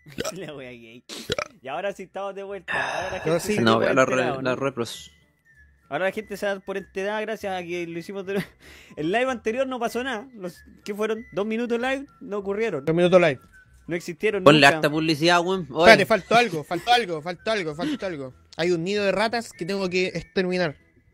La wea gay. Y ahora sí estamos de vuelta. Ahora la No, gente sí. se No, dio veo por enterado, la ¿no? repros. Ahora la gente se da por enterada gracias a que lo hicimos de... El live anterior no pasó nada. ¿Qué fueron? 2 minutos live, no ocurrieron. 2 minutos live. No existieron Ponle nunca. harta publicidad, weón. Oye, Espérate, faltó algo. Hay un nido de ratas que tengo que exterminar.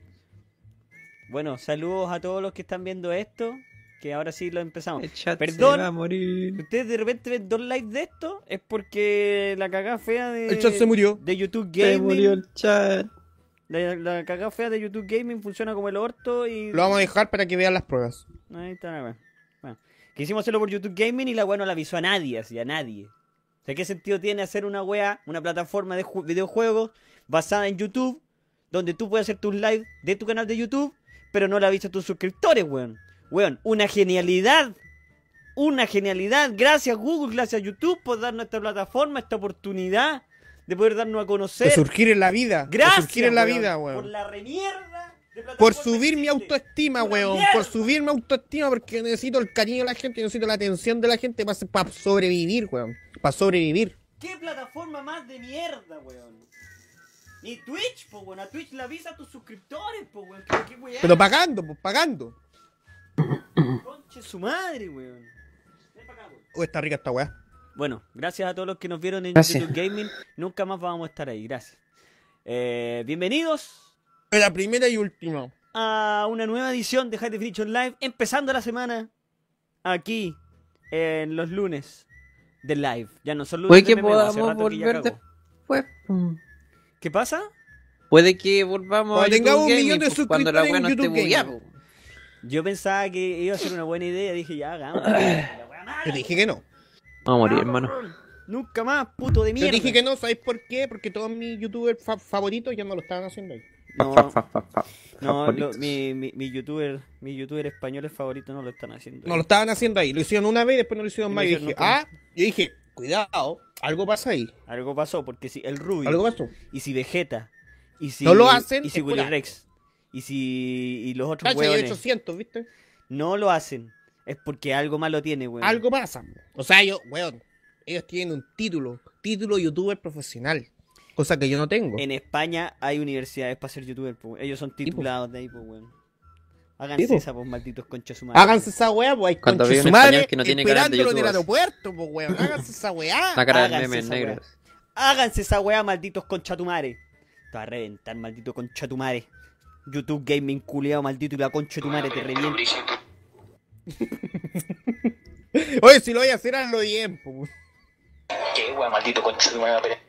Bueno, saludos a todos los que están viendo esto. Que ahora sí lo empezamos. el chat Perdón. se va a morir. Si ustedes de repente ven 2 likes de esto, es porque la cagada fea de... El chat se murió. De YouTube Se Gaming. murió el chat. La cagada fea de YouTube Gaming funciona como el orto y... Lo vamos a dejar para que vean las pruebas. Ahí está la wea. Bueno, quisimos hacerlo por YouTube Gaming y la wea no la avisó a nadie, así a nadie. O sea, ¿qué sentido tiene hacer una wea, una plataforma de videojuegos basada en YouTube, donde tú puedes hacer tus lives de tu canal de YouTube, pero no la avisas a tus suscriptores, weón? Weón, una genialidad. Una genialidad. Gracias Google, gracias YouTube por darnos esta plataforma, esta oportunidad de poder darnos a conocer. De surgir en la vida. Gracias, De surgir en la weón, vida, por weón. la remierda de plataforma Por subir mi que existe. autoestima, Una weón. mierda. Por subir mi autoestima porque necesito el cariño de la gente, necesito la atención de la gente para sobrevivir, weón. Para sobrevivir. ¿Qué plataforma más de mierda, weón? Ni Twitch, po, weón. A Twitch la avisa a tus suscriptores, po, weón. ¿Qué weón? Pero pagando, pues pagando. Conche su madre, weón. Ven pa' acá, weón. Oh, está rica esta weá. Bueno, gracias a todos los que nos vieron en Gracias. YouTube Gaming. Nunca más vamos a estar ahí, gracias. Bienvenidos La primera y última. a una nueva edición de High Definition Live. Empezando la semana aquí en los lunes de live. Ya no son lunes Puede de que MMO, hace podamos rato que ya volver cagó. después. ¿Qué pasa? Puede que volvamos Cuando a tengamos YouTube 1 millón Gaming, de pues, cuando la suscriptores weá en no esté YouTube bugueada, Gaming. po. Yo pensaba que iba a ser una buena idea. Dije, ya, hagamos. La weá mala, Yo te dije que no. Vamos a morir, hermano. Nunca más, puto de Yo mierda. te dije que no, ¿sabéis por qué? Porque todos mis youtubers favoritos ya no lo estaban haciendo ahí. No, no, Favoritos. mi youtuber españoles favorito no lo están haciendo. No lo estaban haciendo ahí. Lo hicieron una vez y después no lo hicieron Y más. lo Y hicieron dije, nunca. yo dije, cuidado, algo pasa ahí. Algo pasó, porque si el Rubio, Algo pasó. y si Vegeta, y si, No lo hacen, y si es Willy por Rex, y los otros Cacha, hay hueones 800, ¿viste? no lo hacen, es porque algo malo tiene, weón. Algo pasa. O sea, weón, ellos tienen un título youtuber profesional. Cosa que yo no tengo. En España hay universidades para ser youtuber, po. Ellos son titulados de ahí, pues, weón. Sí, Háganse po. esa, pues, malditos conchas humanos. Háganse esa weá, pues hay Cuando concha veo su un madre español que no tiene canal de esperándolo en el YouTube, aeropuerto, pues weón. Háganse esa weá. La cara del Háganse meme esa negro. weá. Háganse esa weá, malditos conchatumares. Te va a reventar, maldito conchatumare. YouTube Gaming culiao, maldito, y la conchatumare te revienta. Oye, si lo voy a hacer, hazlo bien, pues. Qué wea, maldito concha de madre, pero.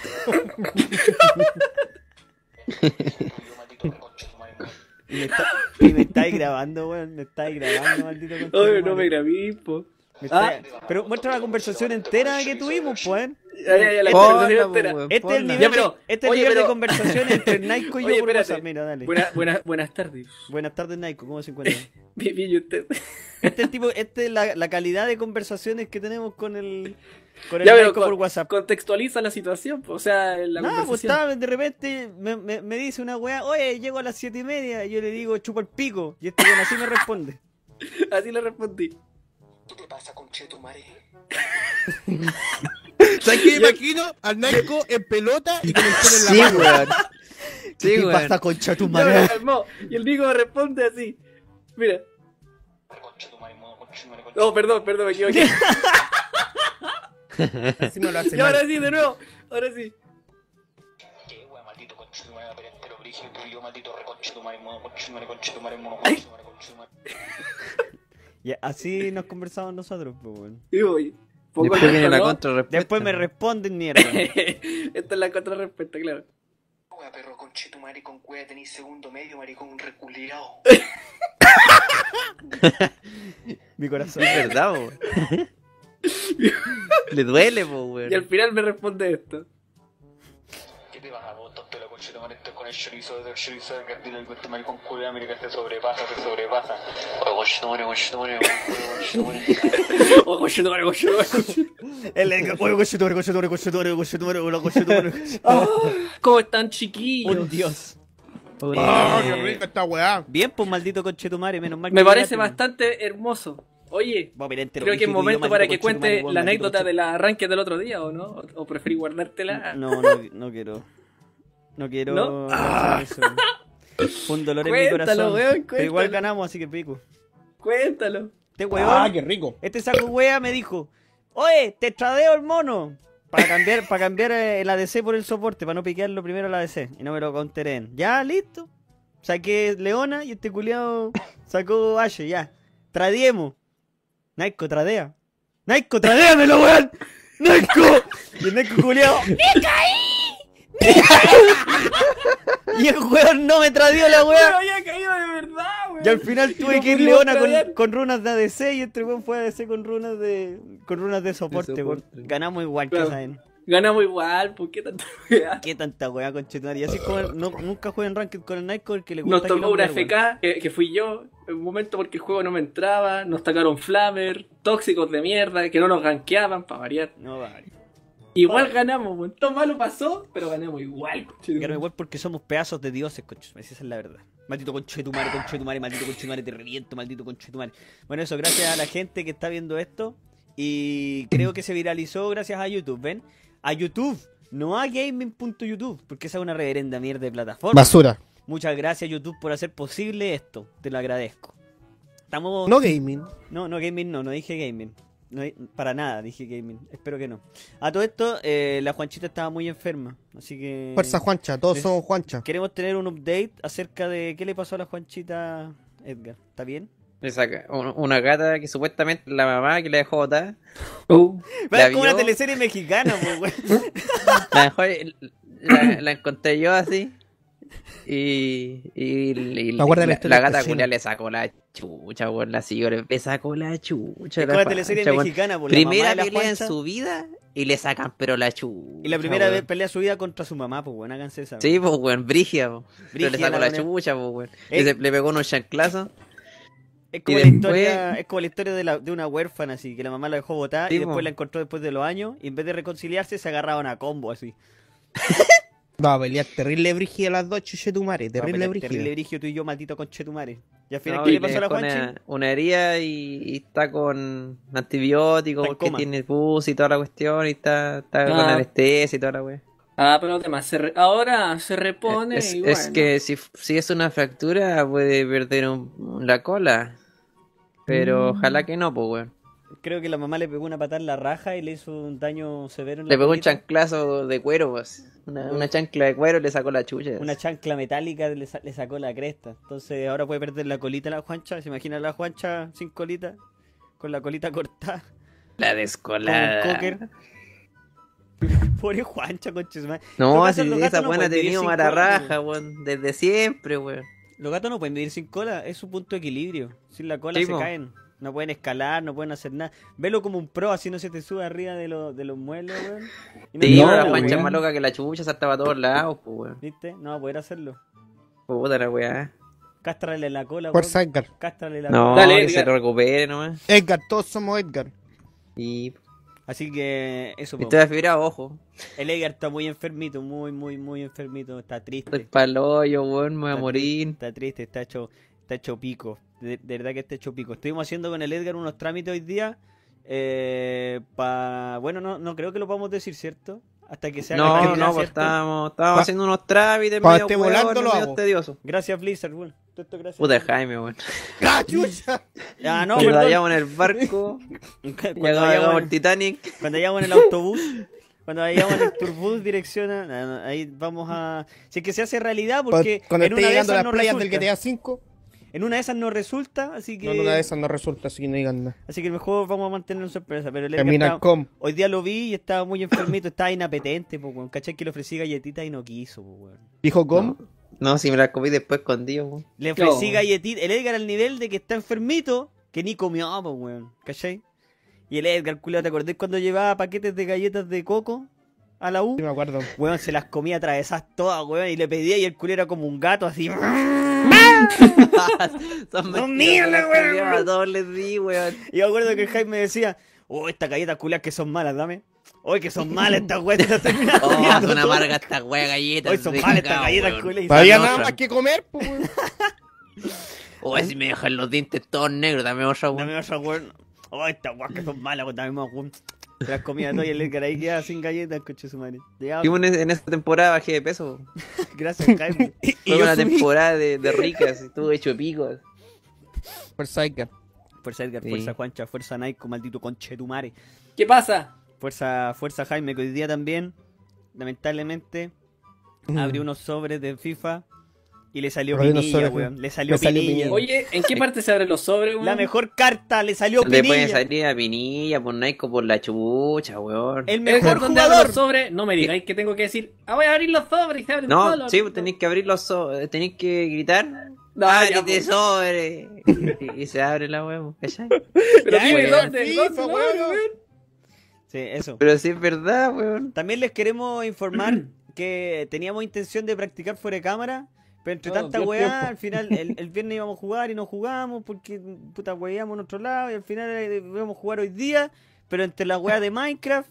Maldito concha de madre. Y me estáis grabando, weón. Me estáis grabando, maldito conchatumare. grabé, po. Me estáis- Pero muestra la conversación entera que tuvimos, pues. Ya, la Ponla, conversación po, entera. weón, Este es el ponla. nivel, Ya, pero- este es el oye, nivel de pero- conversación entre Naiko y yo Oye, por espérate. WhatsApp. Mira, dale. Buenas tardes. Buenas tardes, Naiko. ¿Cómo se encuentra? Bien, y usted. Este es la calidad de conversaciones que tenemos con el Ya, pero Naiko por WhatsApp. contextualiza la situación, po, o sea, la No, pues conversación. estaba, de repente me dice una weá, oye, llego a las 7:30, y yo le digo, chupa el pico, y este weón así me responde. Así le respondí. ¿Qué te pasa, concha de tu madre? ¿Sabes qué? Me imagino al Naiko en pelota y con el pelo en la Sí, mano. weón. Sí, weón. concha tu Ya me lo calmó, y el Nico me responde así. Mira. Concha de tu madre, modo, concha de tu madre, concha de tu No, perdón, me equivoqué. Así me lo hace Y ahora mal. sí, de nuevo. Ahora sí. Qué wea, maldito concha de tu madre, pero entero brígido, tú y yo, maldito reconcha de tu madre, modo, concha de tu madre, concha de tu madre, mono, concha de tu madre, concha de tu madre. Y así nos conversamos nosotros, pues, weón. Y voy. Pongo Después el viene la ¿no? contrarrespuesta. Después me responden mierda. Esta es la contrarrespuesta, claro. Wea, perro, concha de tu madre, con cueva tenés segundo medio, maricón reculeado. Mi corazón. Es verdad, weón. Le duele, po, Y al weón. final me responde esto. ¿Qué te vas a vos, tonto de la concha de tu madre? Estoy con el chorizo del gardino, el concha de maricón culea, mira que te sobrepasa. Oye, concha de tu madre, concha de tu madre, concha de tu madre. Oh, cochetumare, cochetumare. Oye, conchetumare. Ah, ¿cómo están, chiquillos? Un dios. ¡Ah, qué rica esta weá! Bien, pues, maldito conchetumare, menos mal que Me parece llegaste, bastante hermoso. Oye, Vamos a mirar entero creo que es brígido, momento maldito para que conchetumare, cuente weón, la maldito anécdota conche- del arranque del otro día, ¿o no? ¿O preferí guardártela? No quiero. No quiero ¿No? hacer eso. Fue un dolor en mi Cuéntalo, corazón. weón, Pero igual cuéntalo. ganamos, así que pico. Cuéntalo. Este weón, Ah, qué rico. este saco wea me dijo, oye, te tradeo el mono. Para cambiar el ADC por el soporte, para no piquearlo primero el ADC. Y no me lo conteren. Ya, listo. Saqué Leona y este culiao sacó Ashe, ya. Tradiemos. Naiko, tradea. Naiko, tradéamelo, weón. Naiko. Y el Naiko culiao. Y el weón no me tradeó la Pero wea. había caído de verdad, weón. Y al final tuve No que ir pudimos Leona tradear. con runas de ADC y este weón fue ADC con runas de soporte, weón. soporte. Ganamos igual, que Claro. saben. Ganamos igual, ¿por qué tanta weá? ¿Qué tanta weá con Chetumare? Y así es como nunca jueguen Ranked con el Nightcore, el que le gusta Nos tocó una quilombrear, weón. FK, que fui yo, en un momento porque el juego no me entraba, nos sacaron Flamer, tóxicos de mierda, que no nos gankeaban, para variar. No vale. Igual ganamos, weón. Todo malo pasó, pero ganamos igual, conchetumare. Ganamos igual porque somos pedazos de dioses, conchetumare. Esa es la verdad. Maldito conchetumare, maldito conchetumare, te reviento, maldito conchetumare. Bueno, eso, gracias a la gente que está viendo esto. Y creo que se viralizó gracias a YouTube, ¿ven? A YouTube, no a gaming.youtube, porque esa es una reverenda mierda de plataforma. Basura. Muchas gracias, YouTube, por hacer posible esto. Te lo agradezco. Estamos... No gaming. No, gaming no dije gaming. No, para nada dije gaming. Espero que no. A todo esto, la Juanchita estaba muy enferma. Así que... Fuerza Juancha, todos somos Juancha. Queremos tener un update acerca de qué le pasó a la Juanchita, Edgar. ¿Está bien? Le saca una gata que supuestamente la mamá que la dejó botar. Es como vio. una teleserie mexicana, pues, güey. La dejó la encontré yo así. Y ¿Te acuerdas de la historia la del gata casino? culia le sacó la chucha, weón. La siguió, le sacó la chucha. Es la como una teleserie Juancha, weón. mexicana, pues, la Primera mamá de la pelea en Juancha. su vida y le sacan pero la chucha. Y la primera weón. vez pelea su vida contra su mamá, pues, bueno, háganse esa. Sí, pues, weón, brigia, po. Pero le Brígida sacó la la buena. chucha, pues, weón. Eh. Le pegó unos chanclazos. Es como, Y la después- historia, es como la historia de una huérfana, así, que la mamá la dejó botar Sí, y después po. la encontró después de los años, y en vez de reconciliarse se agarraban a combo, así. Va a pelear terrible brígida las dos, chuchetumare. Terrible Terrible brígida. brigio tú y yo, maldito conchetumare. Y al final, No, ¿qué y le pasó a la dejó Juanchi? una herida y está con antibióticos Está en porque coma. tiene pus y toda la cuestión y está con Ah. anestesia y toda la wea. Ah, pero además, ahora se repone Es, y es bueno. que si es una fractura puede perder la cola. Pero ojalá que no, pues weón. Creo que la mamá le pegó una patada en la raja y le hizo un daño severo en la Le pegó un colita. chanclazo de cuero, pues. Una chancla de cuero y le sacó la chucha. Una chancla metálica le sacó la cresta. Entonces ahora puede perder la colita la Juancha. ¿Se imagina la Juancha sin colita? Con la colita cortada. La Como un descolada. cocker. Pobre Juancha, conches. No, Los si gatos esa no buena ha pueden vivir tenido sin mala cola, raja, weón. Desde siempre, weón. Los gatos no pueden vivir sin cola. Es su punto de equilibrio. Sin la cola Sí, se po. caen. No pueden escalar, no pueden hacer nada. Velo como un pro, así no se te sube arriba de los muebles, weón. Y no Sí, te No, pero la da, Juancha es weón. más loca que la chucha, saltaba a todos lados, pues, weón. ¿Viste? No va a poder hacerlo. Puta la weá. Cástrale la cola, Fuerza weón. Edgar. Cástrale la No, cola. Dale, que Edgar. se lo recupere nomás. Edgar, todos somos Edgar. Y Así que eso, po. estoy afibrado, ojo. El Edgar está muy enfermito, muy enfermito. Está Estoy triste. pa'l hoyo, weón, me voy a morir. Está triste, está hecho pico. De verdad que está hecho pico. Estuvimos haciendo con el Edgar unos trámites hoy día. Bueno, no creo que lo podamos decir, ¿cierto? Hasta que se haga No, realidad, no, pues ¿cierto? estábamos Pa- haciendo unos trámites pa' medio esté volando hueones, lo medio hago. tediosos. Gracias, Blizzard, bueno. Todo esto gracias. Puta Jaime, weón. ¡Ah, chucha! Ah, no, Cuando perdón. vayamos en el barco, Cuando llegamos vayamos, el Titanic. cuando vayamos en el autobús, cuando vayamos en el turbús, dirección a... Ahí vamos a... Si es que se hace realidad, porque Cuando en esté una de llegando a esas las no playas resulta. del GTA 5, En una de esas no resulta, así que... no, en una de esas no resulta, así que no digan nada. Así que mejor vamos a mantener una sorpresa. Pero el Edgar Termina estaba- com. hoy día lo vi y estaba muy enfermito, estaba inapetente, po, weón. ¿Cachai? Que le ofrecí galletitas y no quiso, po, weón. Dijo com. No, si me la comí después escondido, weón. Le ofrecí No. galletitas. El Edgar al nivel de que está enfermito, que ni comió, po, weón. ¿Cachai? Y el Edgar, culiao, ¿te acordás cuando llevaba paquetes de galletas de coco a la U? Sí, me acuerdo. Weón, se las comía atravesadas todas, weón, y le pedía y el culo era como un gato así. Son mías, mentiras, weón. culiao, a todos les di, weón. Y yo me acuerdo que el Jaime decía, oh, estas galletas culias que son malas, dame. Hoy que son malas estas weas, te las terminas Oh, comiendo son todas. amargas estas weas galletas. Hoy son de malas estas cacao, galletas weón. culias. y Todavía son nada otras. más que comer, pues, weón. O si me dejan los dientes todos negros, dame otra, weón. Dame otra, weón. Oh, estas weas que son malas, weón. Dame más, weón. Te las comía todo y el Edgar ahí queda sin galletas, coche su madre. Ya, Y en esa temporada bajé de peso. gracias, Jaime. Fue una temporada de ricas, estuve hecho picos. Fuerza Edgar. Fuerza Edgar, Sí. fuerza Juancha, fuerza Naiko, maldito conche tu madre. ¿Qué pasa? Fuerza Jaime, que hoy día también, lamentablemente, abrió unos sobres de FIFA y le salió Abrió unos Pinilla, sobres, weón. Le salió le salió Pinilla. Pinilla. Oye, ¿en qué parte se abren los sobres, weón? La mejor carta, le salió Le pueden Pinilla. salir a Pinilla, por Naiko, por la chucha, weón. El Edgar, mejor ¿dónde abro jugador. los sobres? No me digáis que tengo que decir, voy a abrir los sobres y se abren No, solos. sí, pues tenéis que abrir los sobres, tenéis que gritar. No, ya, ¡Ábrete pues. sobre! Y se abre la huevo, ¿cachai? Pero Ya, dime weón, dónde, FIFA, ¿dónde, weón. weón? Sí, eso. Pero sí es verdad, weón. También les queremos informar que teníamos intención de practicar fuera de cámara, pero entre No, tanta dio weá, tiempo. al final el viernes íbamos a jugar y no jugamos porque puta weábamos en otro lado y al final íbamos a jugar hoy día, pero entre la weá de Minecraft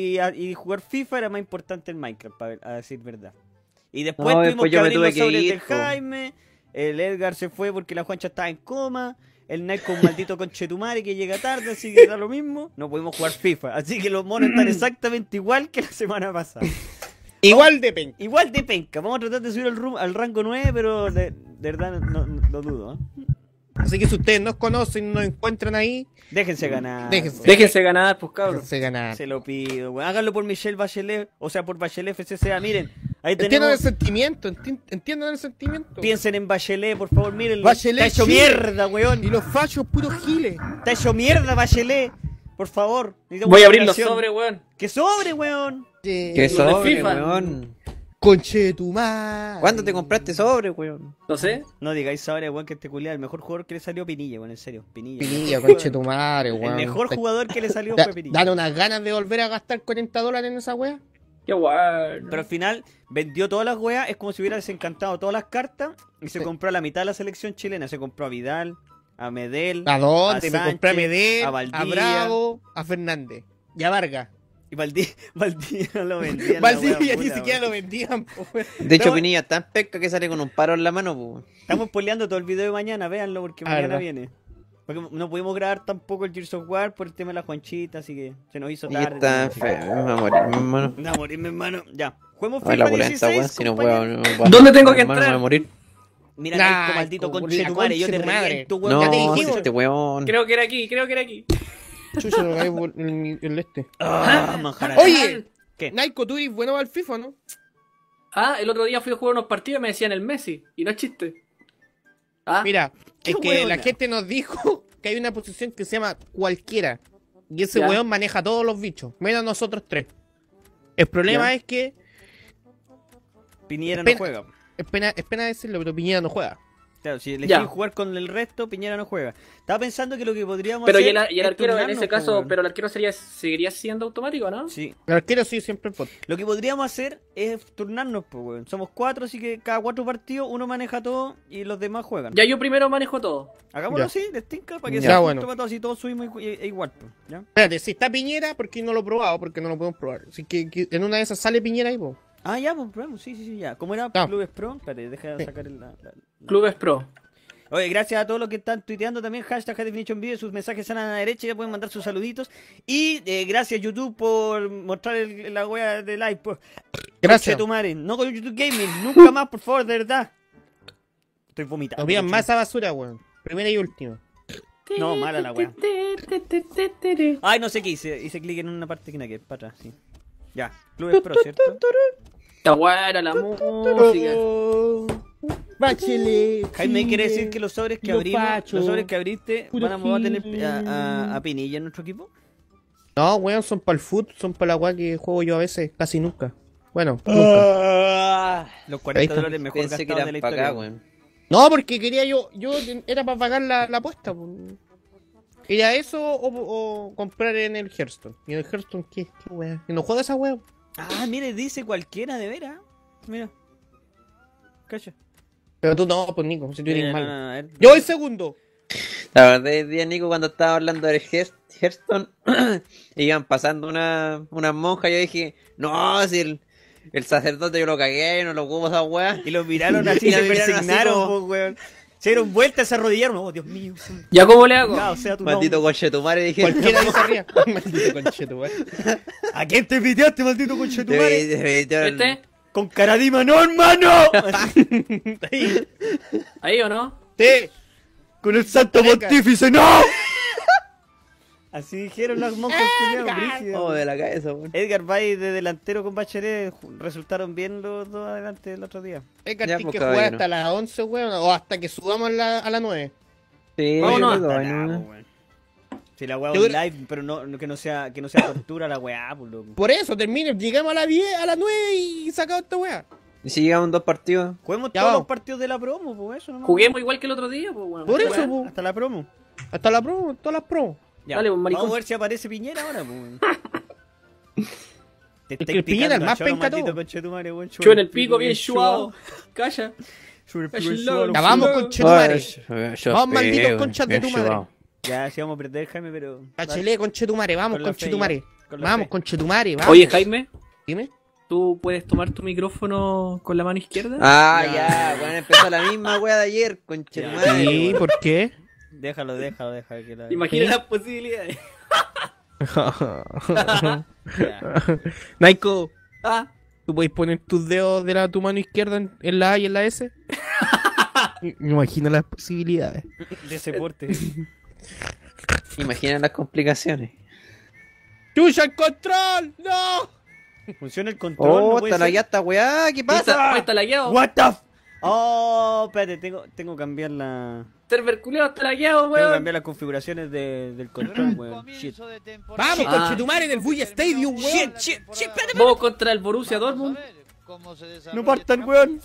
y jugar FIFA era más importante el Minecraft, a decir verdad. Y después No, tuvimos después que yo me abrir tuve los que sobres ir, del po. Jaime, el Edgar se fue porque la Juancha estaba en coma. El Naiko un maldito conchetumare que llega tarde, así que da lo mismo. No pudimos jugar FIFA. Así que los monos están exactamente igual que la semana pasada. Igual de penca. Igual de penca. Vamos a tratar de subir al rango 9, pero de verdad no lo dudo. ¿Eh? Así que si ustedes nos conocen, nos encuentran ahí, Déjense ganar. Déjense. weón. Déjense ganar, pues cabrón. se ganar. Se lo pido. Weón. Háganlo por Michelle Bachelet, o sea, por Bachelet FCCA. Miren, ahí Entiendan el tenemos... sentimiento, entiendan el sentimiento. Piensen en Bachelet, por favor, miren. Bachelet, Está hecho Chile. mierda, weón. Y los fachos puros giles. Está hecho mierda, Bachelet. Por favor. necesitamos Voy a abrir los inspiración. sobres, weón. ¡Que sobre, weón! ¿Qué de sobre, FIFA. weón? Conche de tu madre. ¿Cuándo te compraste sobre, weón? No sé. No digáis sobre, weón, que este culiado, el mejor jugador que le salió Pinilla, weón, en serio. Pinilla. Pinilla, conche de tu madre, El weón. mejor jugador que le salió Da- fue Pinilla. Dan unas ganas de volver a gastar $40 en esa wea. Qué guay. Pero al final vendió todas las weas, es como si hubiera desencantado todas las cartas y se compró la mitad de la selección chilena. Se compró a Vidal, a Medel, ¿A dónde? a Me compré a Sánchez, Medel, a a, Valdivia. Bravo, a Fernández. Y a Vargas. y Valdivia no lo vendían. Valdivia ni siquiera lo vendían, po, weón. De hecho, No. Pinilla es tan pesca que sale con un paro en la mano, weón. Estamos spoileando todo el video de mañana, véanlo porque Ah, mañana verdad. viene. Porque no pudimos grabar tampoco el Gears of War por el tema de la Juanchita, así que se nos hizo Y tarde. está feo, me va a morir, mi hermano. No, morirme, hermano. Ya. Juguemos Ay, FIFA la polenta, 16, weón, si no compañero. puedo. ¿Dónde tengo que hermano, entrar? me voy a morir. Mira, Nah, Naiko, maldito con conchetumare, la yo te concha de tu madre. reviento, weón. Ya te No, dijimos. este weón. Creo que era aquí. Chucha, lo caí por el este. Ah, manjar. Oye, ¿Qué? Naiko, tú eres bueno al FIFA, ¿no? El otro día fui a jugar unos partidos y me decían el Messi. Y no es chiste. Mira, Qué es que hueona. la gente nos dijo que hay una posición que se llama cualquiera. Y ese Ya. weón maneja todos los bichos, menos nosotros tres. El problema Ya. es que, Piñera no Pena- juega. es pena decirlo, pero Piñera no juega. Claro, si Ya. elegís jugar con el resto, Piñera no juega. Estaba pensando que lo que podríamos Pero hacer. y el es arquero en turnarnos, ese po, caso, weón. pero el arquero seguiría siendo automático, ¿no? Sí. El arquero sí siempre el pot. Lo que podríamos hacer es turnarnos, pues, weón. Somos 4, así que cada 4 partidos uno maneja todo y los demás juegan. Ya yo primero manejo todo. Hagámoslo Ya. así, les tinca, para que Ya, sea bueno. justo para todos y todos subimos igual, pues, ¿ya? Espérate, si está Piñera, ¿por qué no lo he probado? Porque no lo podemos probar. Así que en una de esas sale Piñera ahí, po. Ah, ya, pues, probemos, sí, ya. ¿Cómo era Ya. Clubes Pro? Espérate, deja de Sí. sacar Clubes Pro. Oye, gracias a todos los que están tuiteando también, hashtag High Definition Video, sus mensajes salen a la derecha, ya pueden mandar sus saluditos. Y gracias YouTube por mostrar la wea de live, pues. Gracias. Tu madre. No con YouTube Gaming, nunca más, por favor, de verdad. Estoy vomitando. No pidan coche. más esa basura, weón. Primera y última. No, mala la wea. Ay, no sé qué hice clic en una parte que no que para atrás, sí. Ya, Clubes Pro, ¿cierto? Está buena la música. Bachelet. Jaime quiere Chile, decir que los sobres que los abrimos, fachos, los sobres que abriste, puro vamos a tener Chile. a Pinilla en nuestro equipo. No, weón, son para el foot, son para la weá que juego yo a veces, casi nunca. Bueno, nunca. Los Ahí 40 está. dólares mejor Pensé que gastados de la eran para historia. acá, weón. No, porque quería yo era para pagar la apuesta. Po. Quería eso o comprar en el Hearthstone. ¿Y en el Hearthstone qué weá? ¿Que no juega esa weá? Ah, mire, dice cualquiera de veras. Mira. Cacha. Pero tú no, pues Nico, si tú eres malo. a ver. Yo voy segundo. La verdad es día, Nico, cuando estaba hablando del Hearthstone, iban pasando unas monjas, yo dije, no, si el sacerdote yo lo cagué, no lo ocupo esa weá. Y los miraron así, Y la se miraron así persignaron, como- po, weón. Se dieron vueltas, se arrodillaron. Oh, Dios mío. ¿Ya cómo le hago? O sea, tu Maldito nombre. conchetumare, dije. Cualquiera dice arriba. Maldito conchetumare. ¿A quién te piteaste, maldito conchetumare? ¿Este? Con Caradima, no, hermano. ¿Ahí o no? Sí. Con el santo Venga. pontífice, no. Así dijeron los monjes culiados, brígidos. Oh, de la cabeza, weón. Edgar Bay de delantero con Bachelet resultaron bien los dos adelante el otro día. Edgar, Ya, tienes pues, que jugar caballero. hasta las 11, weón. O hasta que subamos a las 9. Sí, Vámonos. yo creo que Ah, vaina, nah, weón. po, weón. Si la weá Yo es creo- live, pero no, que no sea tortura la weá, pues loco. Por eso, termine. Llegamos a las 10, a las 9 y sacamos esta weá. ¿Y si llegamos 2 partidos? Juguemos Ya todos vamos. los partidos de la promo, pues eso nomás. Juguemos igual que el otro día, pues, bueno. Por Hasta eso, la- po. Hasta la promo. Hasta la promo, todas las promos. Ya, Dale, pues, maricón. vamos a ver si aparece Piñera ahora, pues. weón. Te que estáis Piñera es picando, más choro, penca maldito todo. conchetumare, weón. Chuo en el pico, bien chuado. Calla. Chuo en el pico, Cállate, bien chuado, Ya los vamos, culos. conchetumare. Vamos, malditos conchas de tu madre. Ya, sí vamos a perder, Jaime, pero... Bachelet, conchetumare. Vamos, Con la fe, conchetumare. con la Vamos, fe. conchetumare. Vamos. Oye, Jaime, Dime. ¿tú puedes tomar tu micrófono con la mano izquierda? Ah, Ya. ya, weón, empezó la misma wea de ayer, conchetumare. Sí, ¿por qué? Déjalo que la... Imagina las posibilidades. Ya. Naiko, Ah, ¿tú podés poner tus dedos de tu mano izquierda en la A y en la S? Me imagino las posibilidades. De ese porte. Imagina las complicaciones. ¡Chucha el control! ¡No! Funciona el control, Oh, no puede está la ser. ya esta weá, ¿qué ahí está, pasa? ahí está lagueado. What the f... Oh, espérate, tengo que cambiar la... Server culiao está lagueado, Tengo que weón. cambiar las configuraciones del control, weón. Shit. ¡Vamos, Ah. conchetumare en el Buya Stadium, weón! Vamos contra el Borussia Dortmund. No partan, weón.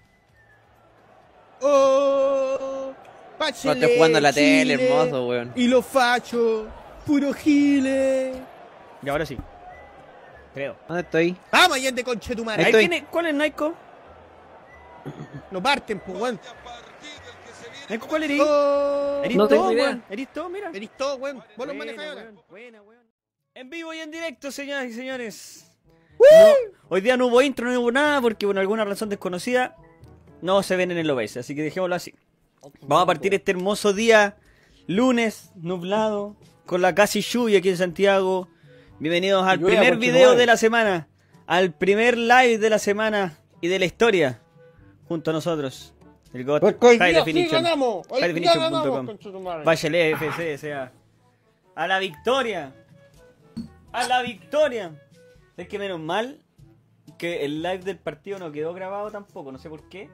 ¡Oh! No Bachelet, estoy jugando a la tele, Chile, hermoso, weón. Y los fachos, puro giles. Y ahora sí. Creo. ¿Dónde estoy? ¡Vamos, Allende, conchetumare! Ahí Ahí estoy. tiene... ¿Cuál es Naiko? No parten, pues, weón. ¿Naiko cuál eres? ¡Oh! ¿Eres No tengo todo, idea. weón? ¿Eres todo? Mira. Eres todo, weón. Vos los Buena, manejáis ahora. weón, buena, weón. En vivo y en directo, señoras y señores. No, hoy día no hubo intro, no hubo nada, porque por alguna razón desconocida no se ven en el OBS, así que dejémoslo así. Vamos a partir este hermoso día, lunes, nublado, con la casi lluvia aquí en Santiago. Bienvenidos al Lluvia, primer conchetumare. video de la semana, al primer live de la semana y de la historia, junto a nosotros. El GOT Porque hoy High día sí Definition. ganamos. Hoy día Highdefinition.com. ganamos, conchetumare. Bachelet FC, o sea, a la victoria. A la victoria. Es que menos mal que el live del partido no quedó grabado tampoco, no sé por qué.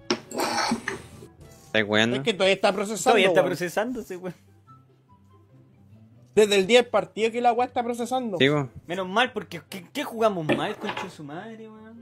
¿Estás weando? Es que todavía está procesando, Todavía está weón. procesándose, weón. Desde el día del partido que la weá está procesando. Sí, weón. Menos mal porque ¿qué jugamos mal, concha de su madre, weón?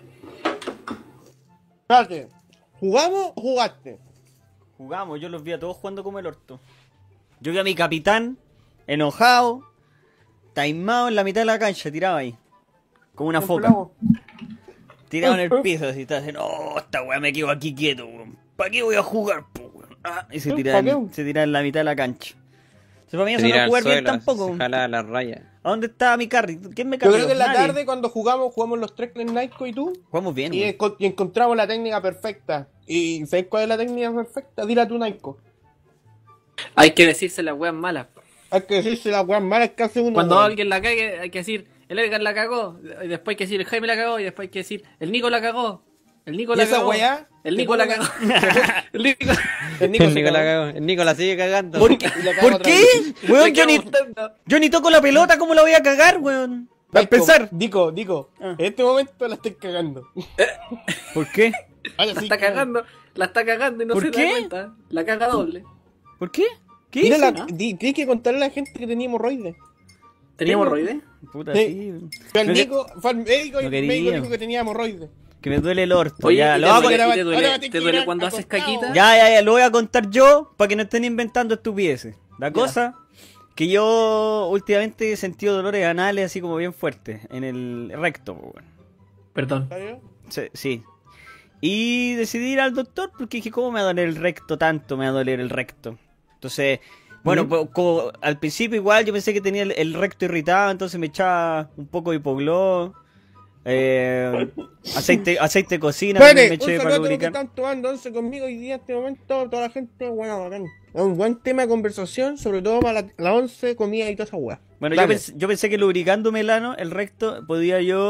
Espérate. ¿Jugamos o jugaste? Jugamos, yo los vi a todos jugando como el orto. Yo vi a mi capitán enojado, taimado en la mitad de la cancha, tirado ahí. Como una foca. Tirado en el piso, así está diciendo, no, esta weá me quedo aquí quieto, weón. ¿Para qué voy a jugar, po, weón? Ah, y se tira, ¿Pa' qué? se tira en la mitad de la cancha. O sea, para mí Se eso no tira es al jugar bien suelo, tampoco. se jala la raya. ¿A dónde está mi carry? ¿Quién me Yo carrió? creo que en la Nadie. tarde cuando jugamos los tres con Naiko y tú. Jugamos bien, Y, weón. y encontramos la técnica perfecta. ¿Y sabes cuál es la técnica perfecta? Dila tú, Naiko. Hay que decirse las weas malas. Hay que decirse las weas malas que hace uno. Cuando weón. alguien la cague, hay que decir, el Edgar la cagó. Y después hay que decir, el Jaime la cagó. Y después hay que decir, el Nico la cagó. El Nico ¿Y la esa cagó. weá? El te Nico la pone- cagó. El Nico. El Nico El se Nico la cagó. cagó. El Nico la sigue cagando. ¿Por qué? Y la cago ¿Por otra qué? vez. Weón, Le yo ni, queda gustando. yo ni toco la pelota, ¿cómo la voy a cagar, weón? Para Naiko, empezar. Dico. Ah. En este momento la estoy cagando. ¿Por qué? Ahora La sí está que- cagando. La está cagando y no ¿Por se qué? da cuenta. La caga doble. ¿Por qué? ¿Qué Mira, hice? tienes que contarle a la gente que tenía hemorroides. ¿Teníamos Tengo- hemorroides? Puta, Sí. sí. Fue al Lo que- médico, fue al médico y No el quería. médico dijo que tenía hemorroides. Que me duele el orto. Oye, ya, ¿y lo te hago- duele, Ahora y te va- duele- ahora va a tener te que duele ir cuando haces acostado. caquita? ya, lo voy a contar yo para que no estén inventando estupideces. La cosa que yo últimamente he sentido dolores anales así como bien fuertes en el recto, weón. Perdón. ¿Está bien? Sí. Y decidí ir al doctor porque dije, ¿cómo me va a doler el recto tanto? Me va a doler el recto. Entonces, bueno, como al principio igual yo pensé que tenía el recto irritado, entonces me echaba un poco de hipoglós. Aceite de cocina, también me Espérate, eché un para saludo a todos los que lubricar. están tomando once conmigo hoy día, en este momento, toda la gente, bueno, bacán. Es un buen tema de conversación, sobre todo para la once, comida y toda esa weá. Bueno, Dale. yo pensé que lubricándome el ano, el recto, podía yo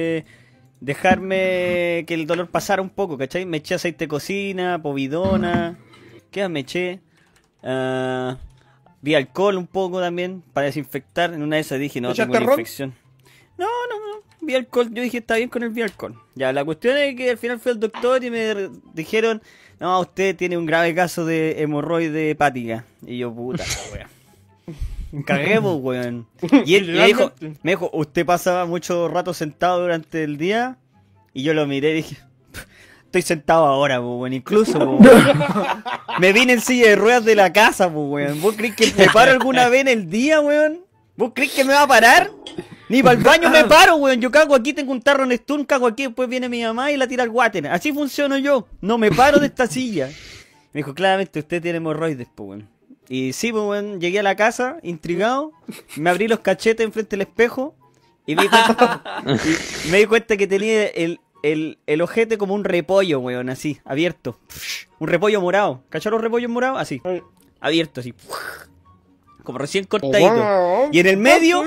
dejarme que el dolor pasara un poco, ¿cachai? Me eché aceite de cocina, povidona, ¿qué más me eché? Vi alcohol un poco también para desinfectar. En una de esas dije, no, ¿Echaste tengo una ron? infección. No, vi alcohol. Yo dije, está bien con el vi alcohol. Ya, la cuestión es que al final fui al doctor y me dijeron, no, usted tiene un grave caso de hemorroide hepática. Y yo, puta, la wea. Cagué, pues, weón. Y él me dijo, usted pasaba mucho rato sentado durante el día. Y yo lo miré y dije, estoy sentado ahora, pues, weón. Incluso, pues, weón. Me vine en silla de ruedas de la casa, pues, weón. ¿Vos crees que me paro alguna vez en el día, weón? ¿Vos crees que me va a parar? Ni para el baño me paro, weón. Yo cago aquí, tengo un tarro en Stun, cago aquí, después viene mi mamá y la tira al water. Así funciono yo. No me paro de esta silla. Me dijo, claramente usted tiene hemorroides, pues, weón. Y sí, pues, weón, llegué a la casa, intrigado, me abrí los cachetes enfrente del espejo y me di cuenta que tenía el ojete como un repollo, weón, así, abierto. Un repollo morado. ¿Cachai los repollos morados? Así, abierto, así. Como recién cortadito. Y en el medio,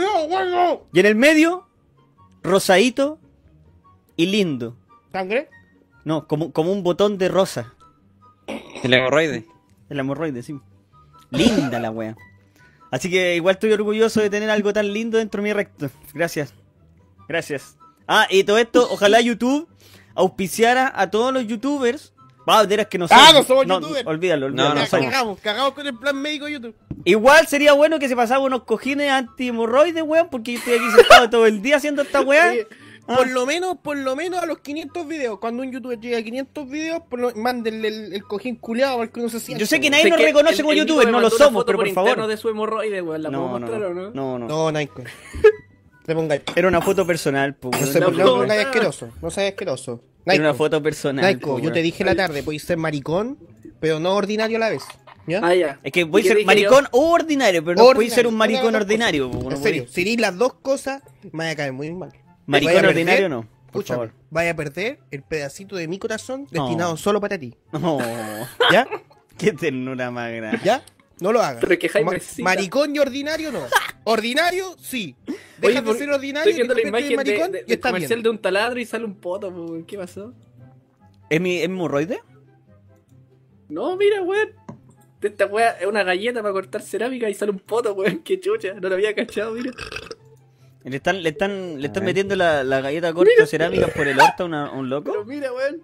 rosadito y lindo. ¿Sangre? No, como un botón de rosa. El hemorroide. El hemorroide, sí. Linda la wea. Así que igual estoy orgulloso de tener algo tan lindo dentro de mi recto. Gracias. Gracias. Ah, y todo esto, ojalá YouTube auspiciara a todos los youtubers. Va, verás que no son. No somos youtubers. Olvídalo. No, no Ya, somos. cagamos con el plan médico de YouTube. Igual sería bueno que se pasaba unos cojines anti-hemorroides, weón, porque yo estoy aquí sentado todo el día haciendo esta weá. Oye, por lo menos a los 500 videos, cuando un youtuber llega a 500 videos, mándenle el cojín culeado para que uno se sienta. Yo sé que weón. nadie Sé nos que reconoce como el Nico youtuber, me no lo mandó una somos, foto pero por interno favor. de su hemorroide, weón. ¿La puedo mostrar o no? No. No, Naiko. Le pongáis. Era una foto personal, po, No weón. sé, No, no, no, pongáis no. asqueroso. No seas asqueroso. Era una Naiko, foto personal. Naiko, po, yo te weón. dije en la tarde, podéis ser maricón, pero no ordinario a la vez. ¿Ya? Ah, ya. Es que voy a ¿Qué ser dije maricón o ordinario, pero no Ordinario, podéis ser un una maricón de las dos ordinario. po, En no serio, podéis. si eres las dos cosas, me vaya a caer muy mal. Maricón Vaya a ordinario perder- no, por Escúchame, favor. vaya a perder el pedacito de mi corazón No. destinado solo para ti. No, ¿Ya? qué ternura más grande. ¿Ya? No lo hagas. Pero es que Jaime Ma- cita. maricón y ordinario no. Ordinario, sí. Oye, Deja de por- ser ordinario estoy viendo te la conviertes en imagen maricón de, y del está comercial bien. de un taladro y sale un poto, po, weón. ¿Qué pasó? ¿Es mi hemorroide? No, mira, weón. Esta weá es una galleta para cortar cerámica y sale un poto, weón. Qué chucha. No lo había cachado, mira. Le están metiendo la galleta corta cerámica por el orto a un loco. Pero mira, weón.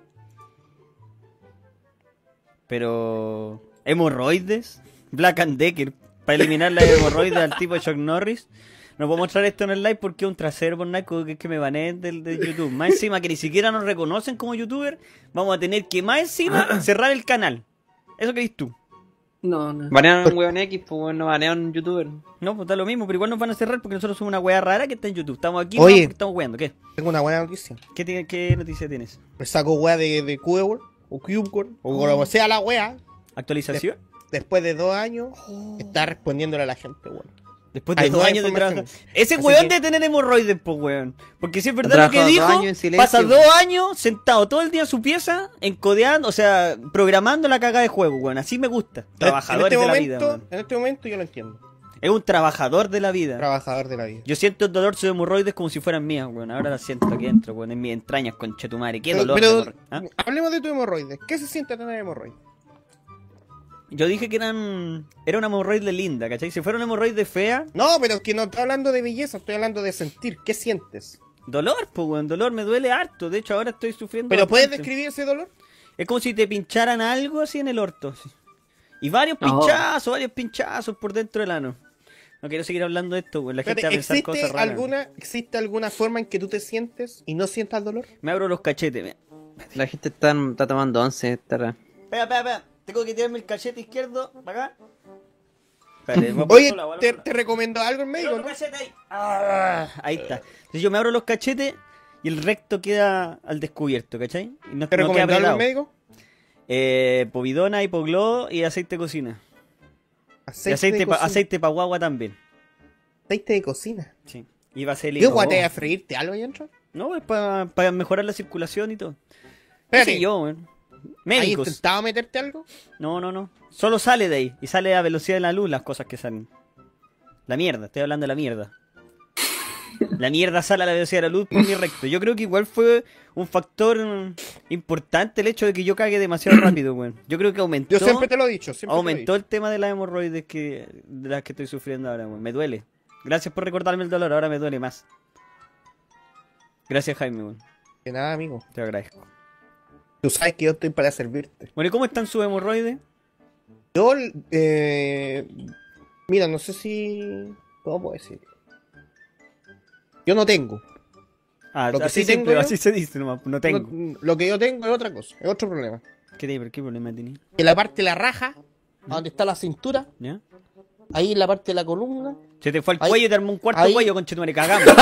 Pero... ¿hemorroides? Black and Decker. Para eliminar la hemorroides al tipo de Chuck Norris. No puedo mostrar esto en el live porque es un trasero por Naiko que es que me baneen de YouTube. Más encima que ni siquiera nos reconocen como youtuber, vamos a tener que más encima cerrar el canal. ¿Eso crees tú? No, no. Banearon a un weón X, pues weón, no banearon a un youtuber. No, pues da lo mismo, pero igual nos van a cerrar porque nosotros somos una weá rara que está en YouTube. Estamos aquí Oye. porque estamos weando. ¿Qué? Tengo una buena noticia. ¿Qué noticia tienes? Me saco weá de Cubeword o Cubeword o como sea la weá. ¿Actualización? Después de 2 años, está respondiéndole a la gente, weón. Después de Hay 2 nueva años de información. trabajar. Ese Así weón que- debe tener hemorroides, pues weón. Porque si es verdad Ha lo que trabajado dijo, 2 años en silencio, pasa weón. 2 años sentado todo el día en su pieza, encodeando, o sea, programando la cagada de juego, weón. Así me gusta. Trabajador de la vida, weón. En este momento yo lo entiendo. Es un trabajador de la vida. Trabajador de la vida. Yo siento el dolor de hemorroides como si fueran mías, weón. Ahora las siento aquí dentro, weón. En mis entrañas, conchetumare. Qué dolor de Pero hemorroides. ¿Ah? hablemos de tu hemorroides. ¿Qué se siente tener hemorroides? Yo dije que era una hemorroide linda, ¿cachai? Si fuera una hemorroide fea, No, pero es que no estoy hablando de belleza, estoy hablando de sentir. ¿Qué sientes? dolor, pues, weón. Dolor me duele harto. De hecho, ahora estoy sufriendo. ¿Pero puedes bastante. describir ese dolor? Es como si te pincharan algo así en el orto. Así. Y varios Oh. varios pinchazos por dentro del ano. No quiero seguir hablando de esto, weón. La gente va a Espérate, pensar cosas raras. ¿existe alguna forma en que tú te sientes y no sientas dolor? Me abro los cachetes, mira. La gente está tomando 11. Espera. Espera. Tengo que tirarme el cachete izquierdo para acá. Espérate, me Oye, apunto la bola. te recomiendo algo en médico, Otro ¿no? cachete ahí. Ah, ahí está. Entonces yo me abro los cachetes y el recto queda al descubierto, ¿cachai? Y no, ¿Te no queda recomiendo algo en apretado. médico? Povidona, hipoglow y aceite de cocina. Y aceite pa guagua también. Aceite de cocina. Sí. Y vaselina. ¿Qué guay te voy a freírte algo ahí adentro? No, es para mejorar la circulación y todo. ¿Qué Espérate, sé yo, weón? ¿has Médicos. intentado meterte algo? No. Solo sale de ahí. Y sale a velocidad de la luz las cosas que salen. La mierda, estoy hablando de la mierda. La mierda sale a la velocidad de la luz por mi recto. Yo creo que igual fue un factor importante el hecho de que yo cague demasiado rápido, weón. Yo creo que aumentó. Yo siempre te lo he dicho. Siempre Aumentó el tema de las hemorroides de las que estoy sufriendo ahora, weón. Me duele. Gracias por recordarme el dolor, ahora me duele más. Gracias, Jaime, weón. De nada, amigo. Te agradezco. Tú sabes que yo estoy para servirte. Bueno, ¿y cómo están sus hemorroides? Yo, mira, no sé si... ¿Cómo puedo decir? Yo no tengo. Ah, Lo que así sí tengo siempre, yo- así se dice nomás, no tengo. Lo que yo tengo es otra cosa, es otro problema. ¿Qué problema tenés? En la parte de la raja, donde está la cintura, ¿Ya? ahí en la parte de la columna. Se te fue al Ahí- cuello y te armó un cuarto ahí- cuello, conchetumare, cagamos.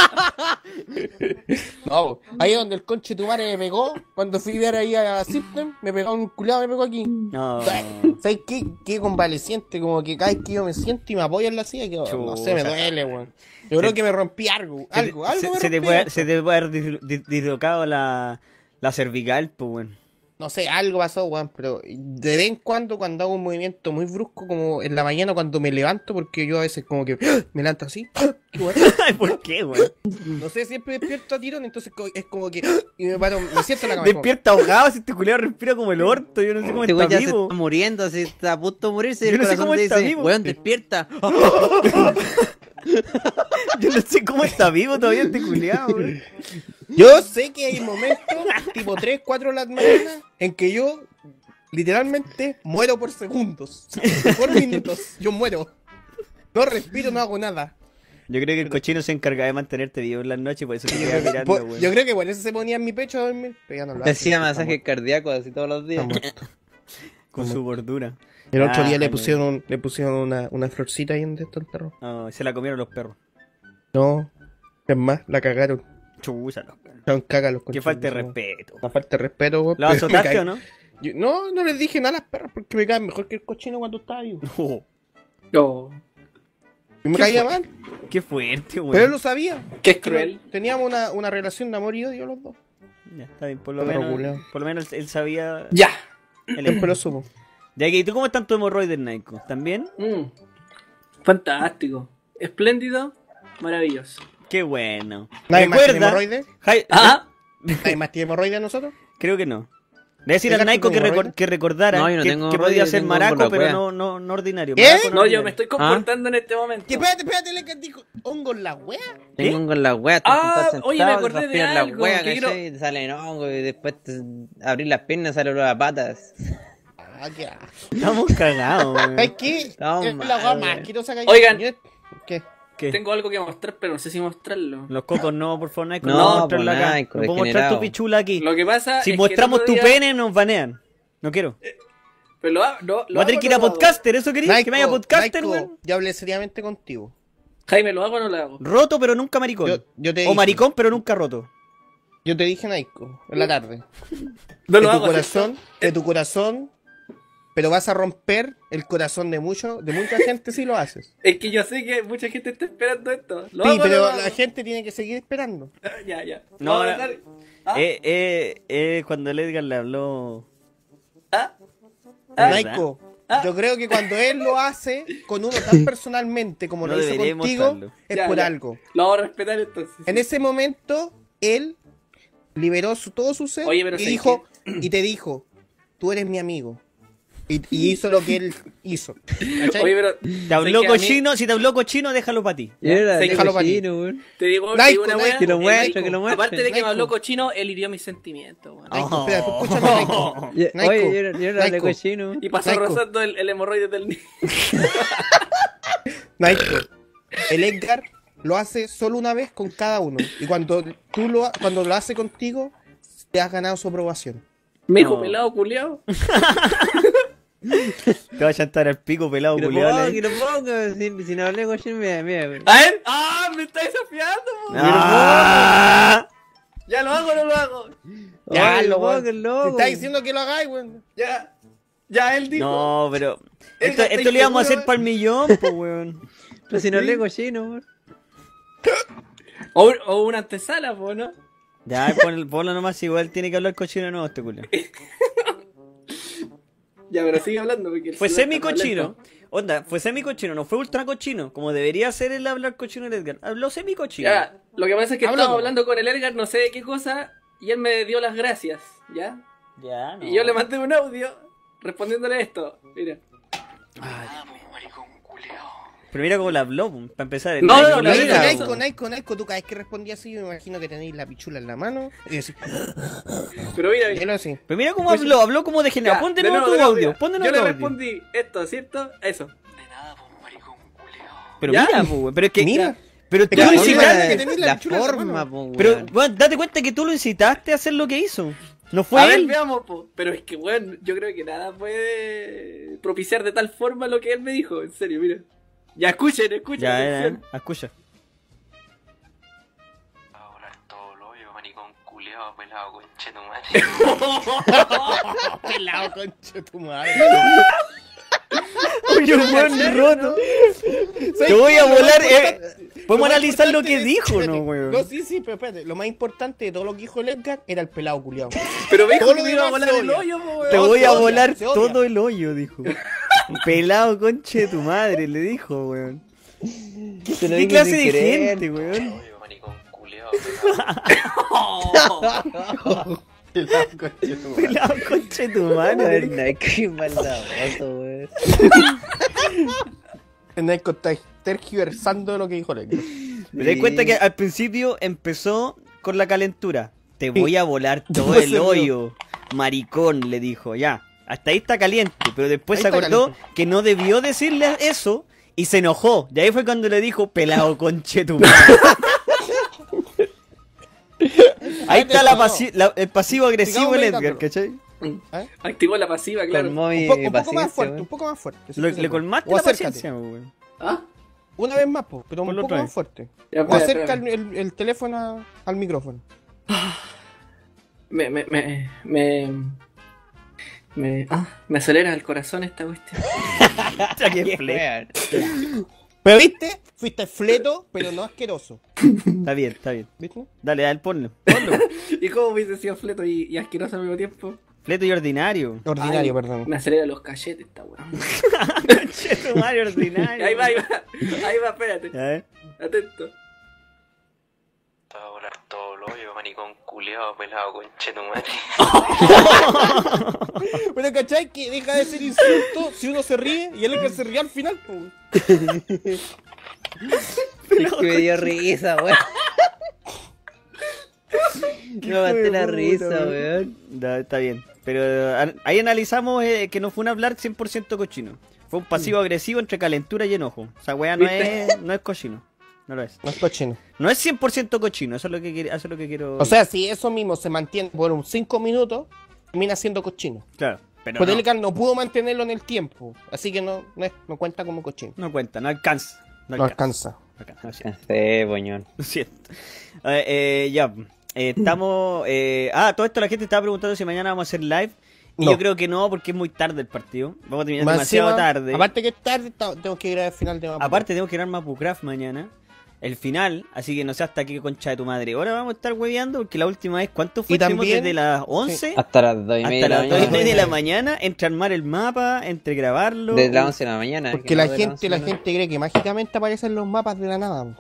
No, ahí donde el conche tu madre me pegó, cuando fui a ver ahí a System, me pegó un culiado, me pegó aquí. No. ¿Sabes qué? Qué convaleciente, como que cada vez que yo me siento y me apoyo en la silla, que no sé, me Chuta. duele, weón. Yo creo que me rompí algo, algo me se te rompí. puede haber dislocado la cervical, pues, weón. No sé, algo pasó, weón, pero de vez en cuando hago un movimiento muy brusco, como en la mañana cuando me levanto, porque yo a veces como que me levanto así, qué weón. ¿Por qué, weón? No sé, siempre despierto a tirón, entonces es como que y me paro, me siento en la cama. como- Despierta ahogado, si este culiado respira como el orto, yo no sé cómo Este está weón ya se vivo. está muriendo, así está a punto de morirse. Y Yo el no sé corazón cómo te está dice, vivo. weón, despierta. Yo no sé cómo está vivo todavía este culiado, weón. Yo sé que hay momentos, tipo 3, 4 de la mañana, en que yo literalmente muero por segundos, por minutos, yo muero. No respiro, no hago nada. Yo creo que el cochino se encarga de mantenerte vivo en las noches, por eso te queda mirando, Pues, weón. yo creo que por eso se ponía en mi pecho a dormir, pero ya no lo Te hace. hacía masajes cardíacos así todos los días. Con su bordura. El otro día Ah, le pusieron una florcita ahí donde está el perro. No, se la comieron los perros. No, es más, la cagaron. Chucha, los perros. Son caga los Qué conchos, falta de no. respeto. Una falta de respeto, weón. ¿La pero me azotaste cae- o no? No les dije nada a las perras porque me caen mejor que el cochino cuando estaba vivo. Oh, No. Y me ¿Qué caía fue? mal, qué fuerte, weón. pero él lo sabía. Que es cruel. Teníamos una relación de amor y odio los dos. Ya, está bien, por lo Perro culiao. menos. Por lo menos él sabía. Ya. Siempre lo supo. Ya que, ¿y tú cómo están tus hemorroides, Naiko? ¿También? Fantástico. Espléndido. Maravilloso. Qué bueno. ¿Nadie más tiene Recuerda. hemorroides? Ah, ¿Nadie más tiene hemorroides nosotros? Creo que no. Le decir ¿Edgar, al Naiko tú que, tienes hemorroides? que recordara No, yo no que, tengo que podía hemorroides, ser tengo por maraco, la pero wea. no ordinario. ¿Qué? Maraco no, yo ordinario. me estoy comportando en este momento. ¿Qué? Espérate, le dijo hongo en la wea. Tengo con las weas, Ah, estás oye, me sentado, acordé de respiras las algo, weas, que quiero- ¿cachai? Te salen hongos y después te abrir las piernas y sale olor a patas. Ah, qué asco. Estamos cagados, weón. ¿Sabes qué? Estamos Es la mal, wea weón. más asquerosa que hay. Oigan. ¿Qué? ¿Qué? Tengo algo que mostrar, pero no sé si mostrarlo. Los cocos no, por favor, Naiko. No, No, mostrarlo pues, acá. Naiko, No puedo mostrar tu degenerado. pichula aquí. Lo que pasa Si es mostramos que tu el otro día- pene, nos banean. No quiero. Pero lo hago, no, Voy a tener que ir a podcaster, ¿eso querías? ¿Que me vaya a podcaster, weón? yo hablé seriamente contigo. Jaime, ¿lo hago o no lo hago? Roto, pero nunca maricón. Yo te O dije, maricón, pero nunca roto. Yo te dije, Naiko, en la tarde. No de lo tu hago. corazón, de tu corazón, pero vas a romper el corazón de mucha gente si lo haces. Es que yo sé que mucha gente está esperando esto. ¿Lo Sí, hago o no pero lo hago? la gente tiene que seguir esperando. Ya, ya. No, Vamos a no. dejar- ¿Ah? Cuando el Edgar le habló. ¿Ah? ¿Ah? Naiko, Ah. yo creo que cuando él lo hace con uno tan personalmente como No lo hizo debería contigo, mostrarlo. es Ya, por ya. algo. Lo vamos a respetar entonces. En ese momento, él liberó todo su ser Oye, pero y ¿sabes dijo, y te dijo, tú eres mi amigo. Y hizo lo que él hizo. ¿Cachai? Oye, pero. Te habló sé que a mí- cochino, si te habló cochino, déjalo para ti. Y era Sí, de déjalo pa' ti. cochino, weón. Te digo, Naiko, una Naiko, wea. que lo muestre, Naiko, que lo muestre. Aparte de que me Naiko. habló cochino, él hirió mis sentimientos, weón. Naiko, espérate, escúchame, Naiko. Y- Naiko, Oye, yo era de Naiko. cochino. Y pasó Naiko. rozando el hemorroide del niño. Naiko, el Edgar lo hace solo una vez con cada uno. Y cuando cuando lo hace contigo, te has ganado su aprobación. Me dijo No. pelado, culiao. Te va a chantar al pico pelado, Que lo culiao. ponga, que lo ponga. Si no hablé cochino, mira. A ver. ¡Ah! Me está desafiando, po. ¡Ah! ¿Ya lo hago o no lo hago? Ya, Oye, lo ponga, Te loco. está diciendo que lo hagáis, weón. Ya. Ya él dijo. No, pero. Edgar, Esto ¿estáis lo íbamos a hacer seguros? para el millón, pues, weón. Pero si no hablé cochino, weón. O una antesala, po, ¿no? Ya, ponlo nomás, igual tiene que hablar cochino nuevo este culo. Ya, pero sigue hablando porque el Fue celular está semi-cochino. lento. Onda, fue semi-cochino, no fue ultra cochino. Como debería ser el hablar cochino de Edgar. Habló semi-cochino. Ya, lo que pasa es que Habla, estaba po. hablando con el Edgar, no sé de qué cosa, y él me dio las gracias, ¿ya? Ya, no. Y yo le mandé un audio respondiéndole esto. Mira. Pero mira cómo le habló, para empezar. No, no, la no, vida, no, po. Naiko, tú cada vez que respondías así, me imagino que tenéis la pichula en la mano. Y decís, Pero mira, y él así. Pero mira cómo Pues- habló como degenerado. ya, Ponte de nuevo nuevo, tu audio, mira. ponte Yo nuevo le tu audio. respondí esto, ¿cierto? Eso. Pero ¿Ya? mira, po, weón, pero es que. Mira. Pero tú La lo forma incitaste. que tenés la La pichula en la forma, mano. po, Pero, weón. weón, date cuenta que tú lo incitaste a hacer lo que hizo. No fue A ver, él. veamos, po. Pero es que, bueno, yo creo que nada puede propiciar de tal forma lo que él me dijo. En serio, mira. Ya, escuchen, Ya, atención. escucha. Ahora todo lo hoyo, maricón culeado, pelado, conchetumare. Pelado, concha tu madre. Oye, weón, roto. Te voy a volar. Podemos analizar lo que dijo, ¿no, weón? No, sí, pero espérate. Lo más importante de todo lo que dijo el Edgar era el pelado culiado. Pero me dijo Todo que lo me iba a demás volar se el odia. hoyo, po, Te weón. voy a odia, volar se odia. todo el hoyo, dijo. Pelado conche de tu madre, le dijo, weón. Se lo ¿Qué dije clase sin de querer. gente, weón? Hoyo, maricón culeado, Pelado, concha tu madre. Pelado conche de tu madre. Weón, no, qué maldadoso, weón. Naiko está tergiversando lo que dijo el Edgar. Me das cuenta que al principio empezó con la calentura. Te voy a volar todo No el se hoyo, maricón, le dijo. Ya, hasta ahí está caliente. Pero después Ahí se está acordó caliente. que no debió decirle eso y se enojó. Y ahí fue cuando le dijo, pelado conche tu madre. Ahí está el pasivo agresivo Sigamos el Edgar, meditando. ¿cachai? ¿Eh? Activó la pasiva, claro. Colmó mi Un poco más paciencia, fuerte, weón. un poco más fuerte. sí, Le colmaste O la acércate. paciencia, weón. ¿Ah? Una vez más, po, pero un Ponlo poco otra más vez. fuerte. Ya, O espera, acerca espera. el teléfono al micrófono. Me acelera el corazón esta cuestión. Qué fle- Weón. Pero viste, fuiste fleto, pero no asqueroso. Está bien, está bien. ¿Viste? Dale, ponlo. Ponlo. ¿Y cómo hubiese sido fleto y asqueroso al mismo tiempo? Fleto y ordinario. Ordinario, Ay, perdón. Me acelera los cachetes esta weón. Conche tu madre, ordinario. Ahí va, ahí va. Ahí va, espérate. A ver. Atento. Ahora todo lo hoyo, maricón culeado, pelado, conchetumare. Pero ¿cachai? Que deja de ser insulto si uno se ríe y él que se ríe al final, po. Es que me dio risa, weón. Me maté la risa, weón. Da, está bien. Pero ahí analizamos que no fue un hablar 100% cochino. Fue un pasivo agresivo entre calentura y enojo. O sea, weá no es cochino. No lo es. No es cochino. No es 100% cochino, eso es lo que, eso es lo que quiero. O sea, si eso mismo se mantiene por un 5 minutos, termina siendo cochino. claro. Pero Pero no, Edgar no pudo mantenerlo en el tiempo. Así que no cuenta como cochino. no cuenta, no alcanza. No alcanza. No alcanza, lo siento. Sí, boñón. Lo siento. Ya. Estamos. Todo esto la gente estaba preguntando si mañana vamos a hacer live. Y No. yo creo que no, porque es muy tarde el partido. Vamos a terminar Más demasiado encima, tarde. Aparte que es tarde, tengo que ir al final de Aparte tengo que ir a Mapucraft mañana. El final, así que no sé hasta qué concha de tu madre. Ahora vamos a estar hueveando porque la última vez, ¿cuánto fue? Y Estuvimos también- desde las 11 Hasta las 2:30 hasta de la las 2 y mañana. media de la mañana, entre armar el mapa, entre grabarlo. Desde las 11 de la mañana. Porque que la no de las 11 gente, de la mañana. gente cree que mágicamente aparecen los mapas de la nada.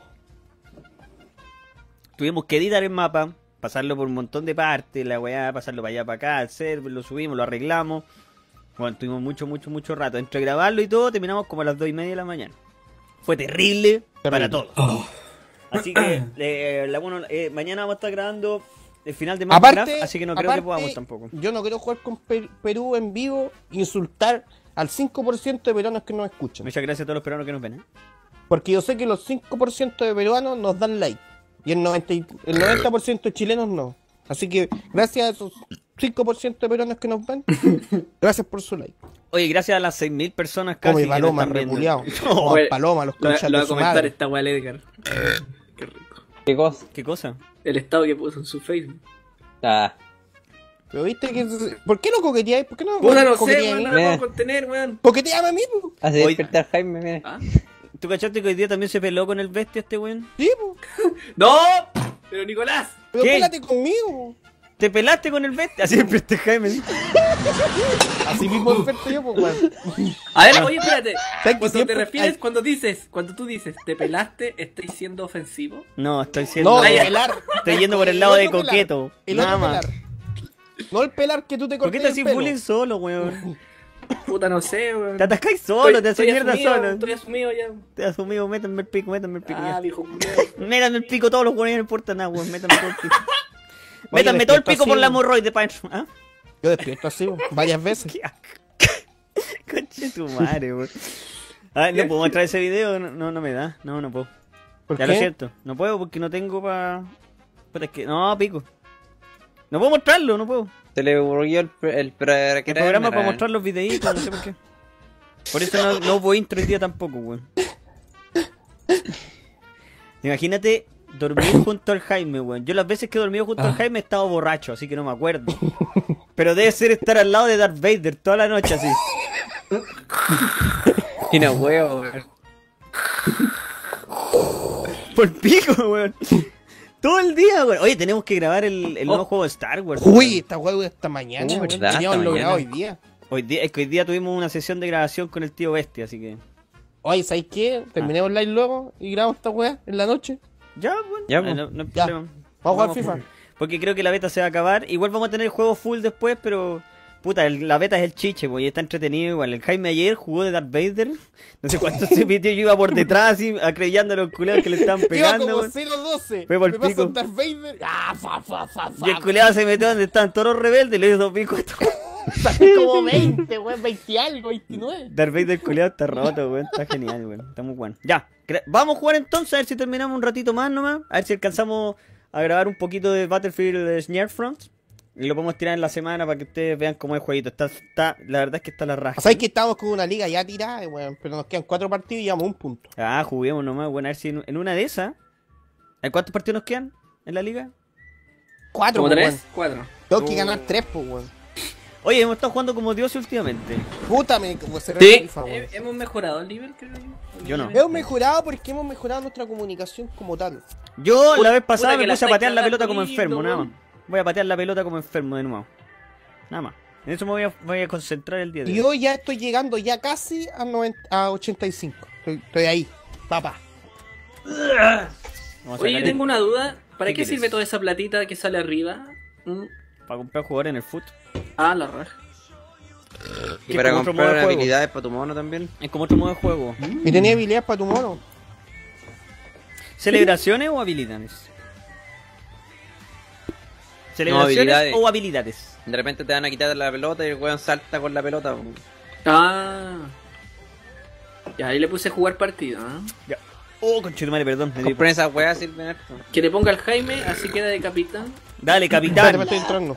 Tuvimos que editar el mapa, pasarlo por un montón de partes, la weá, pasarlo para allá, para acá, al server, lo subimos, lo arreglamos. Bueno, tuvimos mucho rato. Entre grabarlo y todo, terminamos como a las 2 y media de la mañana. Fue terrible. Para todos. Así que, mañana vamos a estar grabando el final de Minecraft, Aparte, así que no creo que aparte, podamos tampoco. Yo no quiero jugar con Perú en vivo, insultar al 5% de peruanos que nos escuchan. Muchas gracias a todos los peruanos que nos ven. Porque yo sé que los 5% de peruanos nos dan like. Y el 90% de chilenos no. Así que gracias a esos 5% de peruanos que nos ven, gracias por su like. Oye, gracias a las 6.000 personas casi Come que nos paloma, están viendo. reculeado. No, Oye, Paloma, los Lo conchas va de a su comentar madre. esta weá el Edgar. Qué rico. ¿Qué cosa? ¿Qué cosa? El estado que puso en su Facebook. Ah, Pero viste que... ¿Por qué no coqueteáis? ¿Por qué no Puta, no sé, coqueteáis a weón, mí? no lo puedo contener, weón. Coqueteame a mí, po. hace Hoy- despertar Jaime, mira. ¿Ah? ¿Tú cachaste que hoy día también se peló con el bestia este weón? Sí, po. ¡No! Pero Nicolás. Pero ¿Qué? pélate conmigo. ¿Te pelaste con el bestia? Así siempre este Jaime. Así mismo oferto yo, pues, weón. A ver, oye, espérate. ¿Sabes que Cuando siempre- te refieres, Ay, cuando tú dices, te pelaste, ¿estás siendo ofensivo? No, estoy siendo. No, Ah, ya. pelar. Estoy yendo por el lado El de otro pelar. coqueto. El Nada otro más. pelar. No el pelar que tú te ¿Por qué cortes te el haces pelo. bullying solo, weón? Puta, no sé, weón. Te atascáis solo, te haces Estoy mierda asumido, solo. Estoy asumido ya. Te has asumido, métanme el pico, métanme el pico. Ah, ya. viejo culero. Métanme el pico todos los weones, no importa nada, weón. Métanme todo el pico. Oye, Métanme todo el despierto pico así, por la weón. hemorroide, pa' dentro. ¿Ah? Yo despierto así, weón, varias veces. Qué asco. Conche tu madre, weón. Ah, no puedo mostrar ese video, no me da. No puedo. ¿Por Ya qué? lo siento, no puedo porque no tengo pa... Pero es que, no, pico. No puedo mostrarlo, no puedo. Se le borró el programa para mostrar los videitos, no sé por qué. Por eso no hubo intro hoy día tampoco, weón. Imagínate dormir junto al Jaime, weón. Yo las veces que he dormido junto al Jaime he estado borracho, así que no me acuerdo. Pero debe ser estar al lado de Darth Vader toda la noche así. Y no huevo, weón. Por pico, weón. Todo el día, weón. Oye, tenemos que grabar el nuevo juego de Star Wars. Uy, esta weá esta mañana, weón. verdad, Teníamos esta logrado mañana. hoy día. Es que hoy día tuvimos una sesión de grabación con el tío Bestia, así que... Oye, ¿sabes qué? Terminemos live luego y grabamos esta weá en la noche. Ya, bueno. Ya, pues. No hay Ya. problema. Vamos a jugar FIFA. Porque creo que la beta se va a acabar. Igual vamos a tener el juego full después, pero... Puta, la beta es el chiche, pues, y está entretenido igual. El Jaime ayer jugó de Darth Vader. No sé cuánto se metió, yo iba por detrás así, acreyendo a los culeros que le estaban Iba pegando, como weón. 0-12. Fue por Me pasó pico. un Darth Vader. Ah, fa. Y el culeado se metió donde estaban todos los rebeldes y le dio dos picos. Saqué como 20, weón, 20 algo, 29. Darth Vader culeado está roto, weón. Está genial, weón. Está muy bueno. Ya, vamos a jugar entonces, a ver si terminamos un ratito más nomás. A ver si alcanzamos a grabar un poquito de Battlefield Snarefront. Y lo podemos tirar en la semana para que ustedes vean cómo es el jueguito. La verdad es que está la raja. ¿Sabes que estamos con una liga ya tirada, weón? Pero nos quedan 4 partidos y llevamos un punto. Ah, juguemos nomás, bueno, a ver si en una de esas. ¿En cuántos partidos nos quedan en la liga? 4, ¿Como weón. 3? 4. Tengo que ganar 3, pues, weón. Oye, hemos estado jugando como dioses últimamente. Puta, me como se Sí. FIFA, weón. Hemos mejorado el nivel, creo yo. Yo no. Hemos mejorado porque hemos mejorado nuestra comunicación como tal. Yo la vez puta pasada que me la puse a estáis patear la cagando pelota como lindo, enfermo, nada más. weón. Voy a patear la pelota como enfermo de nuevo. Nada más. En eso me voy a concentrar el día de Y hoy. yo ya estoy llegando ya casi a, 90, a 85. Estoy ahí, papá. Vamos a Oye, sacar yo tengo una duda. ¿Para ¿Qué qué quieres? sirve toda esa platita que sale arriba? para comprar jugadores en el foot. Ah, la raja. Y Que para como otro comprar modo de juego. habilidades para tu mono también. Es como otro modo de juego. ¿Y tenía habilidades para tu mono? ¿Celebraciones o habilidades? ¿Celebraciones habilidades. o habilidades? De repente te van a quitar la pelota y el weón salta con la pelota. po. Ah. Ya, ahí le puse jugar partido, ¿ah? Ya. Oh, conchetumare, perdón. me di- Compren esas weas, sirven harto. Que le ponga al Jaime, así queda de capitán. Dale, Espérate, capitán. me estoy entrando.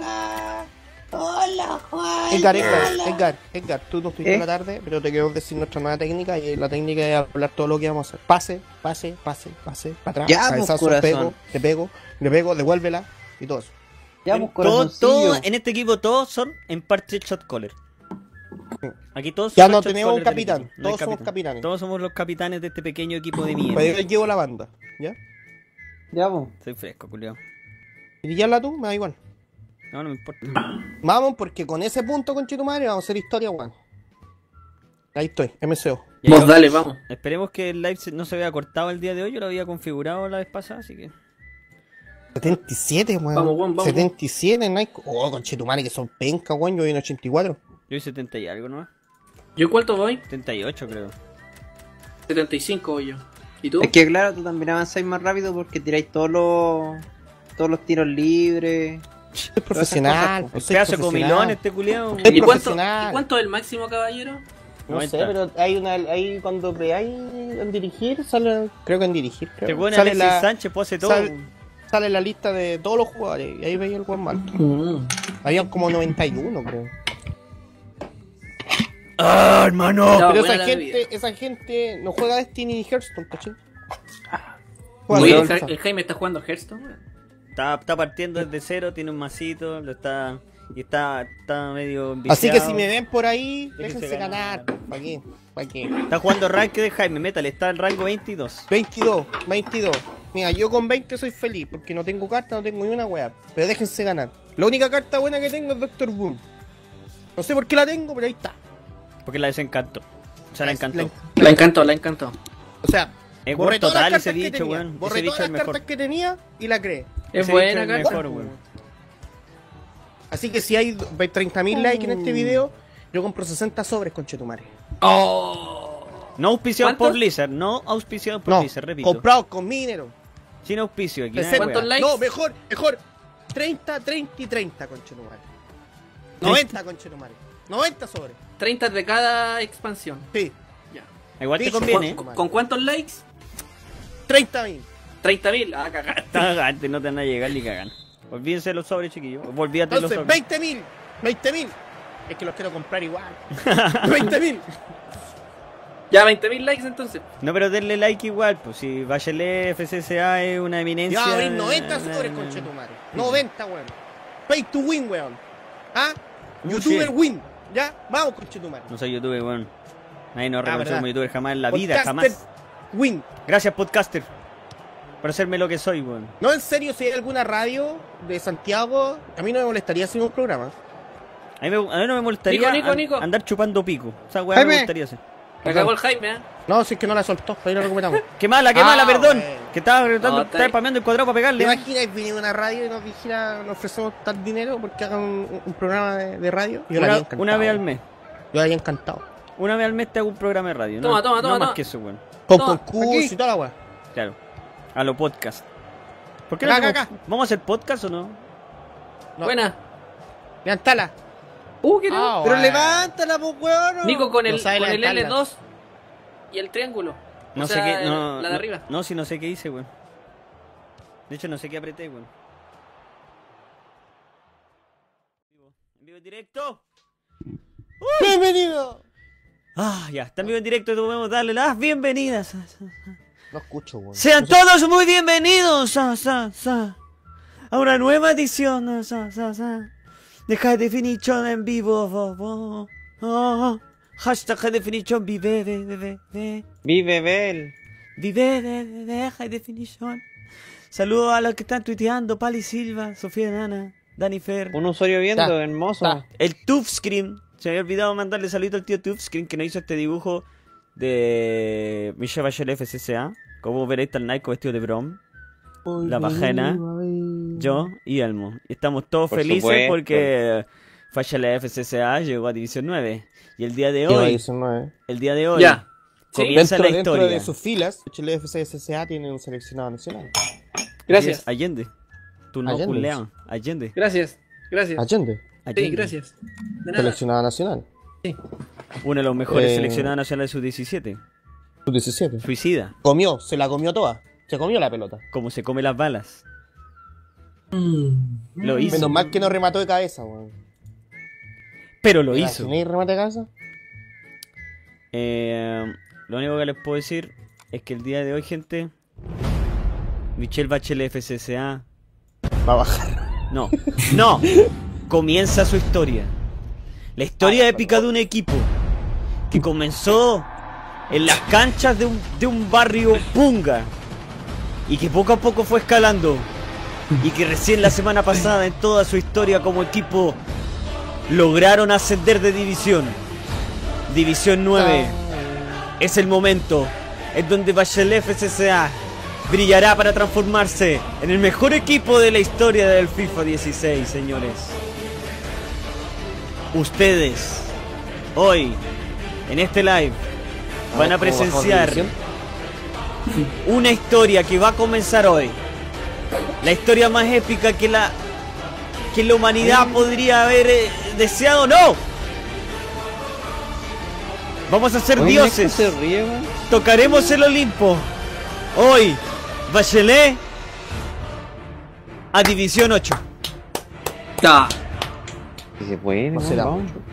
Edgar, tú no estuviste en la tarde, pero te quiero decir nuestra nueva técnica y la técnica es hablar todo lo que vamos a hacer. Pase, para atrás, Ya, pues, cabezazo, corazón. le pego, devuélvela y todo eso. Ya, En, pues, todo, en este equipo todos son en parte shot caller. Aquí todos Ya son no shot tenemos un caller del capitán, equipo. No hay todos somos capitán. capitanes. Todos somos los capitanes de este pequeño equipo de mierda. Pero yo llevo la banda, ¿ya? Ya, pues. Soy fresco, culiao. Y ya la tú, me da igual. No me importa. Vamos, porque con ese punto, con Chitumare, vamos a hacer historia, weón. Ahí estoy, MCO. Ya, Vos yo- dale, vamos. Esperemos que el live no se vea cortado el día de hoy. Yo lo había configurado la vez pasada, así que. 77, weón. Vamos, weón, vamos. 77, Nike. Oh, con Chitumare, que son pencas, weón. Yo voy en 84. Yo hice 70 y algo, ¿no? ¿Yo cuánto voy? 78 creo. 75 voy yo. ¿Y tú? Es que claro, tú también avanzáis más rápido porque tiráis todos los tiros libres. Soy profesional. cosas, pues, El soy pedazo de profesional. comilón este culiao. Es ¿Y cuánto, profesional. ¿Y cuánto es el máximo, caballero? No 90. sé, pero hay una, ahí cuando veáis en dirigir, sale, creo que en dirigir, creo. Te pone sale, Alexis la, Sánchez, pues hace todo. sale la lista de todos los jugadores y ahí veis el buen mal. Habían como 91, creo. ¡Ah, hermano! No, Pero buena la bebida. esa gente no juega Destiny ni Hearthstone, ¿cachai? Oye, Juega el Jaime está jugando Hearthstone, weón. Está partiendo desde cero, tiene un masito, está medio Así que enviciado. si me ven por ahí, Déjense déjense ganar. ganar. ¿Para qué? ¿Para qué? Está jugando rank de Jaime, métale, está en rango 22. 22. Mira, yo con 20 soy feliz porque no tengo carta, no tengo ni una weá. Pero déjense ganar. La única carta buena que tengo es Doctor Boom. No sé por qué la tengo, pero ahí está. Porque la desencantó. O sea, la encantó. La encantó, la encantó. O sea, Es borré Word todas las total cartas ese que dicho, tenía. weón. Borré Ese dicho todas es las mejor. cartas que tenía y la creé. Es Ese buena dicho es carta. mejor, weón. Así que si hay 30.000 likes en este video, yo compro 60 sobres con Chetumare. Oh. No auspiciado por ¿Cuántos? Blizzard, no auspiciado por No, Blizzard, repito. comprados con mi dinero. Sin auspicio, aquí nada de 60. ¿Cuántos weá. likes? No, mejor. 30, 30 y 30 con Chetumare. 90 con Chetumare. 90 sobres. 30 de cada expansión. Sí, Ya. Igual te Dicho, conviene, ¿Con cuántos likes? 30.000. 30.000. Ah, cagaste. Cagante, no te van a llegar ni cagan. Olvídense de los sobres, chiquillos. Olvídate de los Entonces, sobres. 20.000. 20.000. Es que los quiero comprar igual. 20.000. Ya, 20.000 likes entonces. No, pero denle like igual, pues si Bachelet FCCA es una eminencia. Ya va a abrir 90 sobres con Chetumare. 90, weón. Pay to win, weón. ¿Ah? YouTuber sí. win. ¿Ya? Vamos con Chetumare. No soy youtuber, weón. Nadie nos reconoce verdad. como youtuber jamás en la vida, Podcaster jamás. Win. Gracias, podcaster. Por hacerme lo que soy, weón. No, en serio, si hay alguna radio de Santiago, a mí no me molestaría hacer un programa. A mí no me molestaría Nico. andar chupando pico. O sea, weón, me Jaime. gustaría hacer. Me cagó el Jaime, ¿eh? No, si es que no la soltó, ahí lo recuperamos. Qué mala, perdón. bueno. Que estaba tratando, No, estaba spameando el cuadrado para ¿Te pegarle. imaginas venir a una radio y nos dijera, nos ofrecemos tal dinero porque hagan un programa de radio? Yo le haría encantado. Una vez al mes. Yo le haría encantado. Una vez al mes te hago un programa de radio. Toma, no, toma, no toma, más toma. que eso, weón. Con No, concurso aquí. y toda la weá. Claro. A lo podcast. ¿Por qué no Acá, hacemos- acá. ¿Vamos a hacer podcast o no? No. Buena. Levantala. ¿Qué no? Ah, Pero weá. levántala, pues, weón. Nico con No el, sabe con el levantarla. L2 y el triángulo. No O sé sea, qué. No, la de no, arriba. No, si no sé qué hice, weón. De hecho, no sé qué apreté, weón. ¿En vivo en directo? ¡Bienvenido! Ah, ya, está en vivo en directo, podemos darle las bienvenidas. No escucho, weón. Sean todos muy bienvenidos a una nueva edición de High Definition en vivo. Hashtag High Definition vive. Vive Bel. Vive High Definition. Saludos a los que están tuiteando: Pali Silva, Sofía Nana, Dani Fer, Un usuario viendo, Ta, hermoso. ta. el Tufscreen. Se me había olvidado mandarle saludito al tío Tufscreen que nos hizo este dibujo de Michelle Bachelet FCCA. Como veréis, está el Nike vestido de Brom. La Bajena, yo y Elmo. Y estamos todos Por felices supuesto. porque Bachelet FCCA llegó a División 9. Y el día de Qué hoy, dicen, ¿no, eh? el día de hoy, Ya. Sí. comienza la Dentro historia. de sus filas, Chile FCSA tiene un seleccionado nacional. Gracias. Así es, Allende. Tú no Allende. culeado. Allende. Gracias. Gracias. Allende, Allende. Sí, gracias. De nada. seleccionado nacional. Uno de los mejores Eh, seleccionados nacionales de sus 17. Sub 17. Suicida. Se la comió toda. Se comió la pelota. Como se come las balas. Lo hizo. Menos mal que no remató de cabeza, weón. Pero lo ¿Te hizo. imagináis remate de cabeza? Lo único que les puedo decir es que el día de hoy, gente, Michelle Bachelet FCCA, Va a bajar. no, comienza su historia. La historia épica de un equipo que comenzó en las canchas de un barrio punga y que poco a poco fue escalando y que recién la semana pasada en toda su historia como equipo lograron ascender de división. División 9. Es el momento en donde Bachelet FCCA brillará para transformarse en el mejor equipo de la historia del FIFA 16, señores. Ustedes, hoy, en este live, van a presenciar una historia que va a comenzar hoy. La historia más épica que la humanidad podría haber deseado. ¡No! Vamos a ser Oye, dioses. se ríe, weón. Tocaremos el Olimpo. Hoy, Bachelet a División 8. Ah, Si se puede, No weón, será vamos. mucho.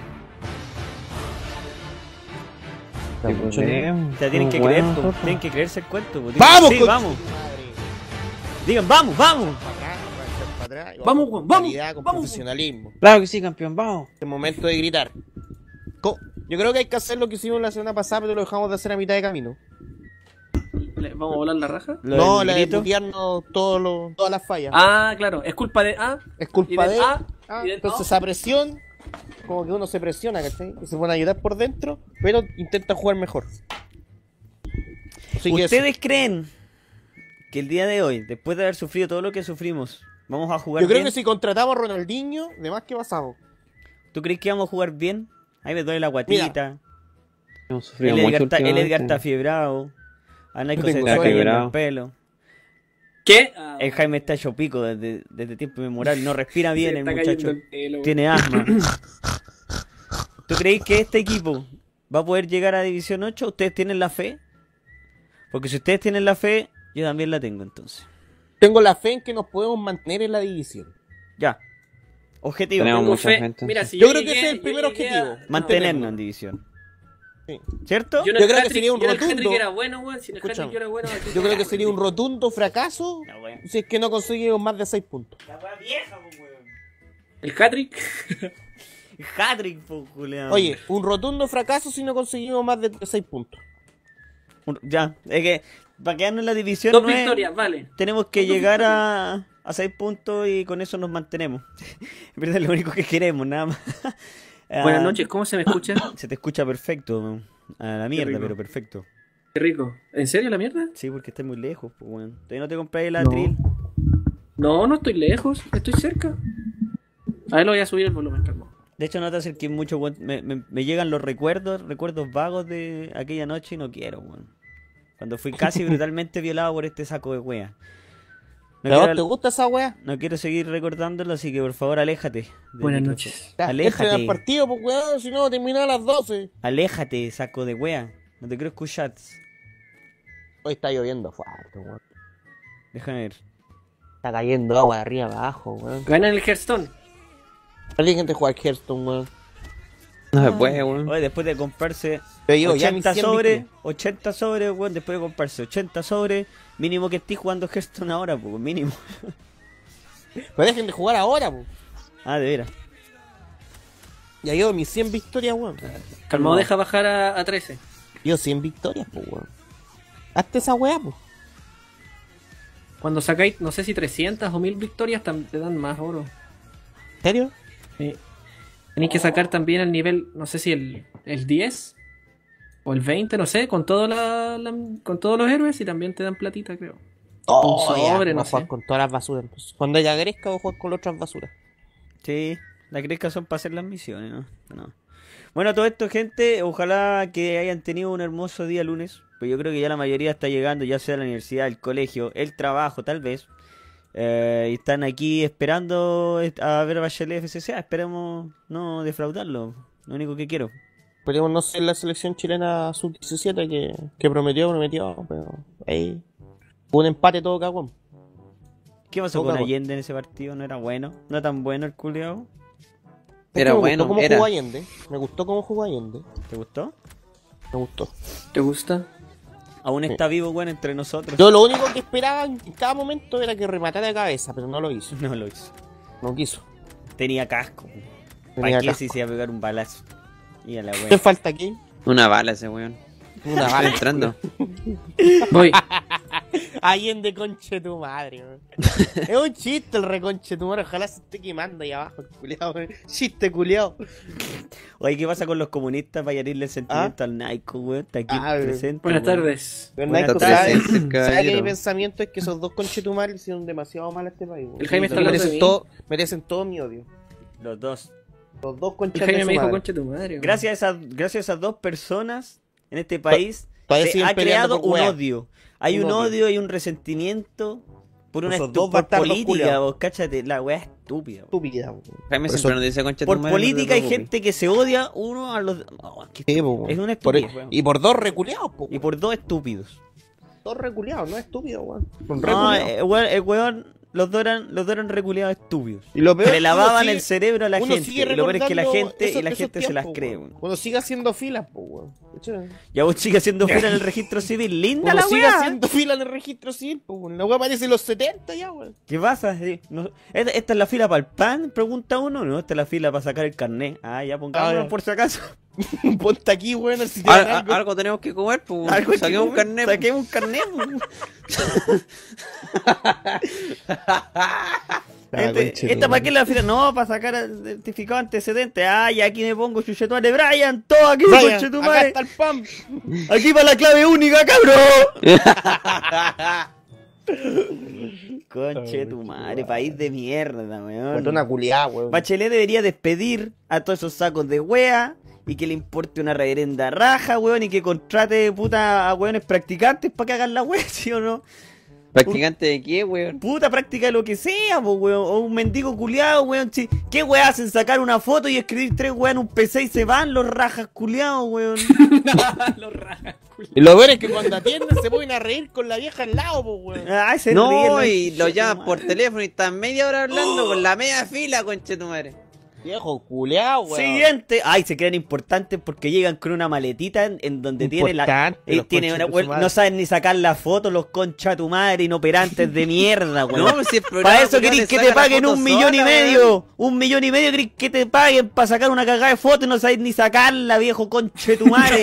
Si podemos. O sea, tienen que Weón, creer, po. nosotros. Tienen que creerse el cuento, po. Digan, ¡Vamos, sí, con- vamos. Digan, vamos, vamos. Para atrás, Vamos, con vamos, calidad, con vamos. profesionalismo. Claro que sí, campeón, vamos. Es momento de gritar. Yo creo que hay que hacer lo que hicimos la semana pasada, pero lo dejamos de hacer a mitad de camino. ¿Vamos a volar la raja? Lo No, del la de grito. putearnos todas las fallas. Ah, claro, es culpa de A. Es y culpa del de A, Ah, y del entonces O. esa presión, como que uno se presiona, ¿cachai? Y se van a ayudar por dentro, pero intenta jugar mejor. Así que eso. ¿Ustedes creen que el día de hoy, después de haber sufrido todo lo que sufrimos, vamos a jugar Yo creo bien? que si contratamos a Ronaldinho, de más que pasamos. ¿Tú crees que vamos a jugar bien? Ahí me duele la guatita. Hemos sufrido El mucho Edgar, el Edgar últimamente. está fiebrado. A Naiko Yo se tengo le está sueño. cayendo el Quebrado. pelo. ¿Qué? Ah, El Jaime está hecho pico desde tiempo inmemorable. No respira se bien le el está muchacho. cayendo el pelo, Tiene asma. ¿Tú creéis que este equipo va a poder llegar a División 8? ¿Ustedes tienen la fe? Porque si ustedes tienen la fe, yo también la tengo entonces. Tengo la fe en que nos podemos mantener en la división. Ya. Objetivo. Tenemos Tengo mucha fe. gente. Mira, si Yo creo que llegué- ese es el yo primer llegué a- objetivo. Mantenernos en división. Sí. ¿Cierto? Yo, Yo creo que sería un yo en el rotundo- hat-trick era bueno, weón. Si en el Escúchame. hat-trick yo era bueno. aquí Yo creo que no. sería un rotundo fracaso La wea. si es que no conseguimos más de 6 puntos. La wea vieja, po, weón. El hat-trick. Hat-trick, po, Julián. Oye, un rotundo fracaso si no conseguimos más de 6 puntos. Ya, es que para quedarnos en la división Dos no es- victorias, vale. tenemos que Dos llegar victorias. a 6 puntos y con eso nos mantenemos. En verdad es lo único que queremos, nada más. Buenas Ah, noches, ¿cómo se me escucha? Se te escucha perfecto. A la mierda, rico. pero perfecto. Qué rico. ¿En serio la mierda? Sí, porque estás muy lejos, pues, weón. Todavía no te compré el No. atril. No, no estoy lejos, estoy cerca. A ver, lo voy a subir el volumen, calma. De hecho, no te acerques mucho, weón. Me llegan los recuerdos vagos de aquella noche y no quiero, weón. Cuando fui casi brutalmente violado por este saco de wea. No ¿A vos quiero, te gusta esa weá? no quiero seguir recordándolo, así que por favor, aléjate. del Buenas micrófono. noches. Ya, Aléjate. entra en el partido, pues weón, si no termina a las 12. Aléjate, saco de wea. No te quiero escuchar. Hoy está lloviendo fuerte, weón. Déjame ver. Está cayendo agua de arriba abajo, weón. Ganan el Hearthstone. Alguien que juega Hearthstone, weón. No se puede, weón. Oye, después de comprarse Pero yo, ya mis 80 100 sobres, victorias. 80 sobres, weón, después de comprarse 80 sobres, mínimo que estés jugando Hearthstone ahora, pues, mínimo. Pero dejen de jugar ahora, pues. Ah, de veras. Ya llevo mis 100 victorias, weón. Calmado, deja bajar a 13. Yo 100 victorias, pues, weón. Hazte esa weá, pues. Cuando sacáis, no sé si 300 o 1000 victorias, te dan más oro. ¿En serio? Tenéis que sacar también el nivel, no sé si el 10 o el 20, no sé, con con todos los héroes y también te dan platita, creo. Un ya, sobre, voy a no jugar sé. con todas las basuras. Pues. Cuando ella crezca, voy a jugar con las otras basuras. Sí, las crescas son para hacer las misiones, ¿no? No. Bueno, todo esto, gente, ojalá que hayan tenido un hermoso día lunes. Pues yo creo que ya la mayoría está llegando, ya sea a la universidad, el colegio, el trabajo, tal vez. Y están aquí esperando a ver a Bachelet FCCA. Esperemos no defraudarlo. Lo único que quiero. Podríamos no ser la selección chilena sub-17 que prometió, pero ahí hubo un empate todo cagón. ¿Qué pasó Poca con cosa. Allende en ese partido? ¿No era bueno? ¿No tan bueno el culiao? Es Era que me bueno, gustó cómo era. jugó Allende. Me gustó cómo jugó Allende. ¿Te gustó? Me gustó. ¿Te gusta? Aún está vivo, bueno, entre nosotros. Yo lo único que esperaba en cada momento era que rematara de cabeza, pero no lo hizo. No lo hizo. No quiso. Tenía casco. Tenía ¿Para qué casco. si se iba a pegar un balazo? Y a la ¿Qué wea. falta aquí? Una bala ese weón. Una Está bala. entrando. Voy. Allende, conche tu madre, weón. Es un chiste el reconche tu madre. Ojalá se esté quemando ahí abajo, el culiao, weón. Chiste culiao. Oye, ¿qué pasa con los comunistas para herirle el sentimiento al Naiko, weón? Está aquí Ah, presente. Buenas weón. tardes. Pero Buenas Naiko, tardes, ¿sabe? presente, ¿Sabe que mi caballero. pensamiento es que esos dos conchetumares hicieron demasiado mal a este país? weón? El Jaime está Y hablando de mí. merecen todo mi odio. Los dos. Los dos El conchas Jaime de me su dijo, madre. concha tu madre. weón. Gracias a esas dos personas en este país todavía se siguen ha peleando creado por un weá. odio. Hay Un un odio. odio, hay un resentimiento por una Esos dos por bastardos política, culiados. vos, cáchate, la weá estúpida. Weón. Estúpida, weón. Jaime Por siempre eso- nos dice concha tu Por madre, no te política hay preocupes. gente que se odia uno a los... Oh, qué Sí, estúpido. po, Es una por- estupidez, weón. Y por dos reculeados, po. Y por dos estúpidos. Dos reculeados, no es estúpido, weón. Son No, reculeados. el weón, los dos eran reculeados estúpidos. Y lo peor Que le es que uno lavaban sigue- el cerebro a la uno gente. sigue Y lo peor es que la recordando gente, esos- y la esos gente se las tiempos, cree, weón. weón. Cuando siga haciendo filas, po, weón. ¿Cachai? Ya vos sigue haciendo fila en el registro civil. Linda Cuando la siga weá. haciendo fila en el registro civil, po, weón. La weá parece los 70 ya, weón. ¿Qué pasa? Sí, no- ¿Esta es la fila para el pan? Pregunta uno. No, esta es la fila para sacar el carnet. Ah, ya pongámonos ya. por si acaso. Ponte aquí, weón, si te dan algo. Algo tenemos que comer, pues. Algo hay que Saquemos un comer, carnet. Saquemos un carnet. ¿Esta para qué la fila? No, para sacar el certificado antecedente. Ay, aquí me pongo chuchetuare. Brian, todo aquí, Brian, acá conchetumare. está el pan. Aquí para la clave única, cabrón. Conche tu madre, país de mierda, weón. Botona culiada, weón. Bachelet debería despedir a todos esos sacos de wea y que le importe una reverenda raja, weón, y que contrate puta a weones practicantes para que hagan la wea, ¿sí o no? ¿Practicante de qué, weón? Puta práctica de lo que sea, po, weón. O un mendigo culiado, weón. Sí. ¿Qué weá hacen? Sacar una foto y escribir 3 weá en un PC y se van los rajas culiados, weón. Los rajas, culo. Y lo peor es que cuando atienden se ponen a reír con la vieja al lado, po, weón. Ay, se No, ríen, y lo conche llaman tu por madre. teléfono y están media hora hablando con la media fila, conchetumare. Viejo culiado, weón. Siguiente. Ay, se creen importantes porque llegan con una maletita en donde tiene la. Importante, los Tiene conches una, de su madre. no saben ni sacar la foto, los concha tu madre, inoperantes de mierda, weón. No, si el programa Para eso culiao querés le que saca te la paguen foto 1,5 millones y sola, medio. weón. 1,5 millones querés que te paguen para sacar una cagada de foto y no sabés ni sacarla, viejo conche tu madre.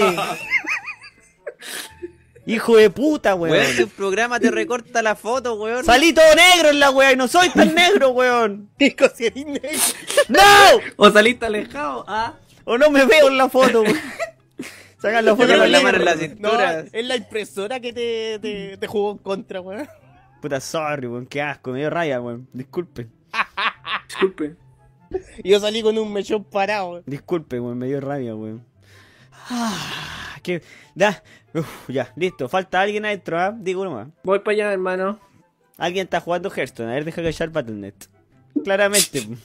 Hijo de puta, Weón, si weón. el programa te recorta la foto, weón. Salí todo negro en la weá y no soy tan negro, weón. Nico, si eres negro. ¡No! O saliste alejado, ah. O no me veo en la foto, weón. Sacan la foto Con con la la mano en la mano. cintura. No, es la impresora que te jugó en contra, weón. Puta, sorry, weón. Qué asco, me dio raya, weón. Disculpe. Disculpe. Y yo salí con un mechón parado, weón. Disculpe, weón. Me dio rabia, weón. Ah, que. Ya. Uf, ya, listo. Falta alguien adentro, ¿ah? Digo nomás. Voy para allá, hermano. Alguien está jugando Hearthstone. A ver, deja callar Battle.net. Claramente. po.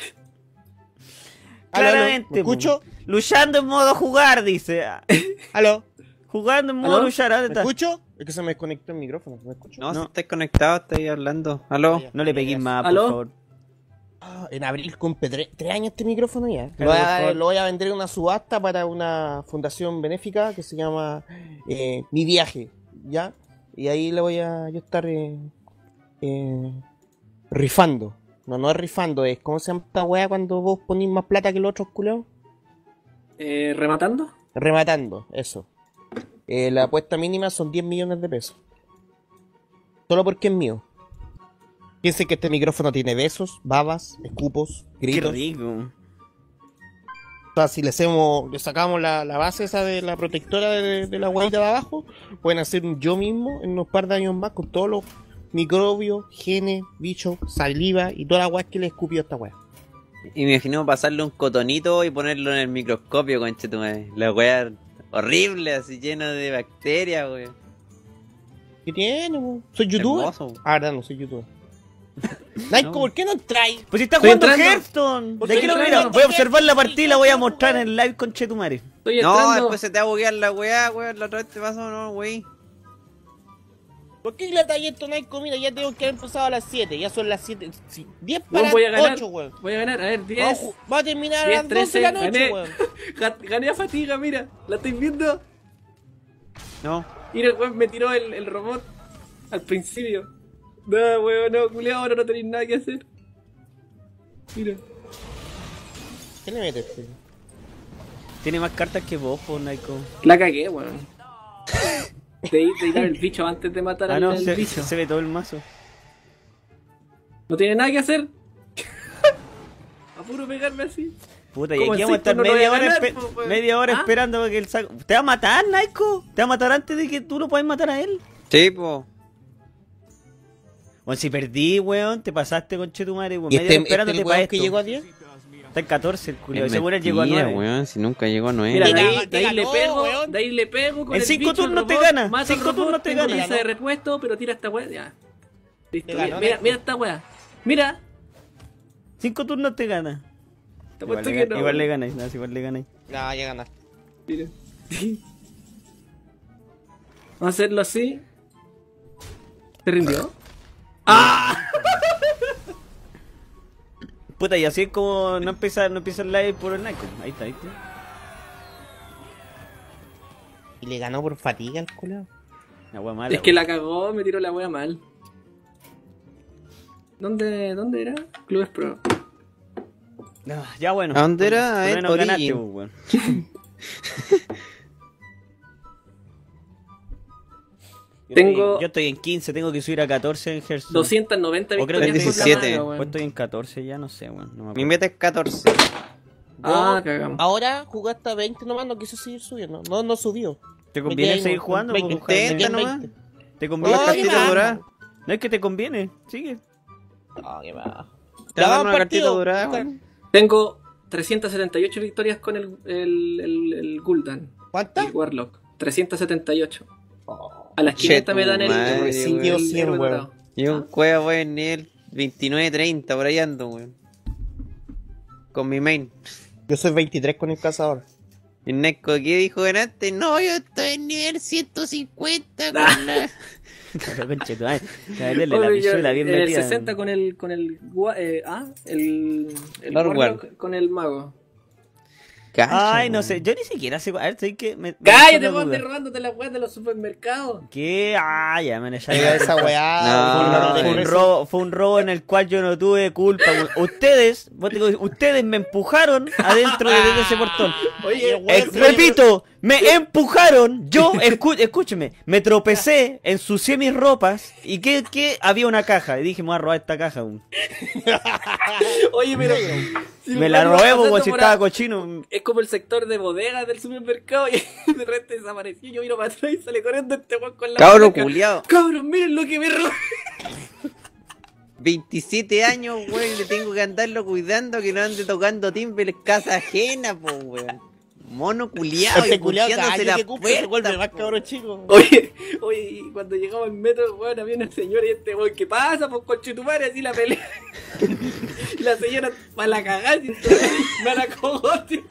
Claramente. ¿Me escucho? po. Luchando en modo jugar, dice. Ah, ¿Aló? jugando en modo ¿Aló? luchar. ¿Dónde ¿Me está? escucho? Es que se me desconectó el micrófono. ¿Me escucho? No, No. si estás conectado, estoy hablando. ¿Aló? No le pegues más, por ¿Aló? favor. Ah, en abril cumple 3 años este micrófono ya. Claro, por favor. Lo voy a vender en una subasta para una fundación benéfica que se llama Mi Viaje, ¿ya? Y ahí le voy a yo estar rifando. No es rifando, es ¿cómo se llama esta wea cuando vos ponís más plata que los otros culeos? ¿Rematando? Rematando, eso. La apuesta mínima son 10 millones de pesos. Solo porque es mío. Piensen que este micrófono tiene besos, babas, escupos, Qué gritos. rico. O sea, si le sacamos la base esa de la protectora de la guayita de abajo, pueden hacer un yo mismo en unos par de años más con todos los microbios, genes, bichos, saliva y toda la weá que le escupió a esta weá. Y me imagino pasarle un cotonito y ponerlo en el microscopio, conchetumare. La weá horrible, así lleno de bacterias, weón. ¿Qué tiene, weón? ¿Soy youtuber? Hermoso. Ah, verdad, no soy youtuber. Naiko, No. ¿por qué no traes? Pues si está Estoy jugando entrando. Hearthstone. ¿Por ¿De qué qué lo entrando? mira? Voy a observar la partida y la voy a mostrar en el live con Chetumare. Estoy No, entrando. después se te va a buguear la weá, weón. La otra vez te pasó, no, wey. ¿Por qué la traes esto, Naiko? Mira, ya tengo que haber empezado a las 7, ya son las 7. 10 Weón, para voy a ganar. 8, weón. Voy a ganar, a ver, 10. Va a terminar a 10, las 12 de la 13, noche, gané. weón. Gané a fatiga, mira. ¿La estáis viendo? No. Mira, el weón me tiró el robot al principio. No, weón, no, culiao, ahora no tenéis nada que hacer. Mira. ¿Qué le metes, tío? Tiene más cartas que vos, po, Naiko. La cagué, weón. Debí tirar el bicho antes de matar Ah, al no, al bicho. se ve todo el mazo. No tiene nada que hacer. A puro pegarme así. Puta, y Como aquí el vamos a estar Sexto no lo media voy a hora, ganar, po, weón. media hora ¿Ah? esperando para que él saque. ¿Te va a matar, Naiko? ¿Te va a matar antes de que tú lo puedas matar a él? Sí, po. Bueno, si perdí, weón, te pasaste con Chetumare, weón. ¿Y Media hora esperándote el para weón esto. que llegó a 10? Está en 14 el culo. Es Seguro él llegó a mentira, 9. weón. Si nunca llegó a 9. Mira, de Te ahí, ganó, de ahí le te pego, ganó, weón. de ahí le pego con En el 5 bicho, turnos el te robot, gana, mato al 5 robot, turnos te tengo gana. pieza de repuesto, pero tira esta weá, ya. Listo, Te ganó, mira, Naiko. mira esta weá. Mira. 5 turnos te gana. Te Igual apuesto le, que no. igual le ganáis, no, igual le ganáis. No, ya ganaste. Mira. Vamos a hacerlo así. ¿Se rindió? Puta, y así es como no empieza el live por el Naiko. Ahí está, ahí está. Y le ganó por fatiga al culo. Una wea mala. Es que la cagó, me tiró la wea mal. ¿Dónde era? Clubes Pro. No, ya bueno. ¿A dónde era? Por lo A ver, menos ganaste, Origin. pues, weón. Tengo Yo estoy en 15, tengo que subir a 14 en Hearthstone. 290 O creo que victorias con la 17. mano, Pues weón. estoy en 14 ya, no sé, weón. No me Mi acuerdo. meta es 14. Ah, cagamos. Ahora jugaste a 20 nomás, no quiso seguir subiendo. No subió. ¿Te conviene Metí ahí seguir un- jugando? 20, Pues, Jaime? intenta nomás. ¿Te conviene? Ay, cartita nada. dorada. No es que te conviene, sigue. Ah, qué va. Te dan Ya, una cartita partido. dorada, weón. Tengo 378 victorias con el Gul'dan. ¿Cuántas? El Warlock. 378. A las 500 me dan el madre, recibido weón. 100, weón. Y un cueva, weón, en nivel 29-30, por ahí ando, weón. Con mi main. Yo soy 23 con el cazador. Y Neko, ¿qué dijo delante? No, yo estoy en nivel 150 con la... Pero conche tu madre, a meterle la pichuela bien en el metida. 60 con el Lord Warlock con el mago. Cacha, Ay, no weón. sé, yo ni siquiera sé. A ver, sé que me. ¡Cállate, me vos, duda. robándote las weas de los supermercados! ¿Qué? Ah, ya, man, ya. Oiga, esa weá. No, Fue un robo en el cual yo no tuve culpa. Ustedes, vos te digo, ustedes me empujaron adentro de ese portón. Oye, Repito, me empujaron. Yo, escúcheme, me tropecé, ensucié mis ropas y que había una caja. Y dije, me voy a robar esta caja. Weón. oye, pero. si Me la iba robé, pasando weón, si por estaba a- cochino. Es como el sector de bodegas del supermercado y de repente desapareció. Yo miro para atrás y sale corriendo este weón con la Cabro bodeca. culiao. Cabros, miren lo que me robé. 27 años, weón, y le tengo que andarlo cuidando que no ande tocando timbre en casa ajena, po, weón. Mono culiao, y Este culiao, puteándose calle la que cumple, se vuelve más puerta, cabrón chico. Oye, y cuando llegamos al metro, weón, había una señora y este weón, ¿qué pasa? Pues conchetumare, así la pelea. Y la señora, para la cagada, y me la cogote.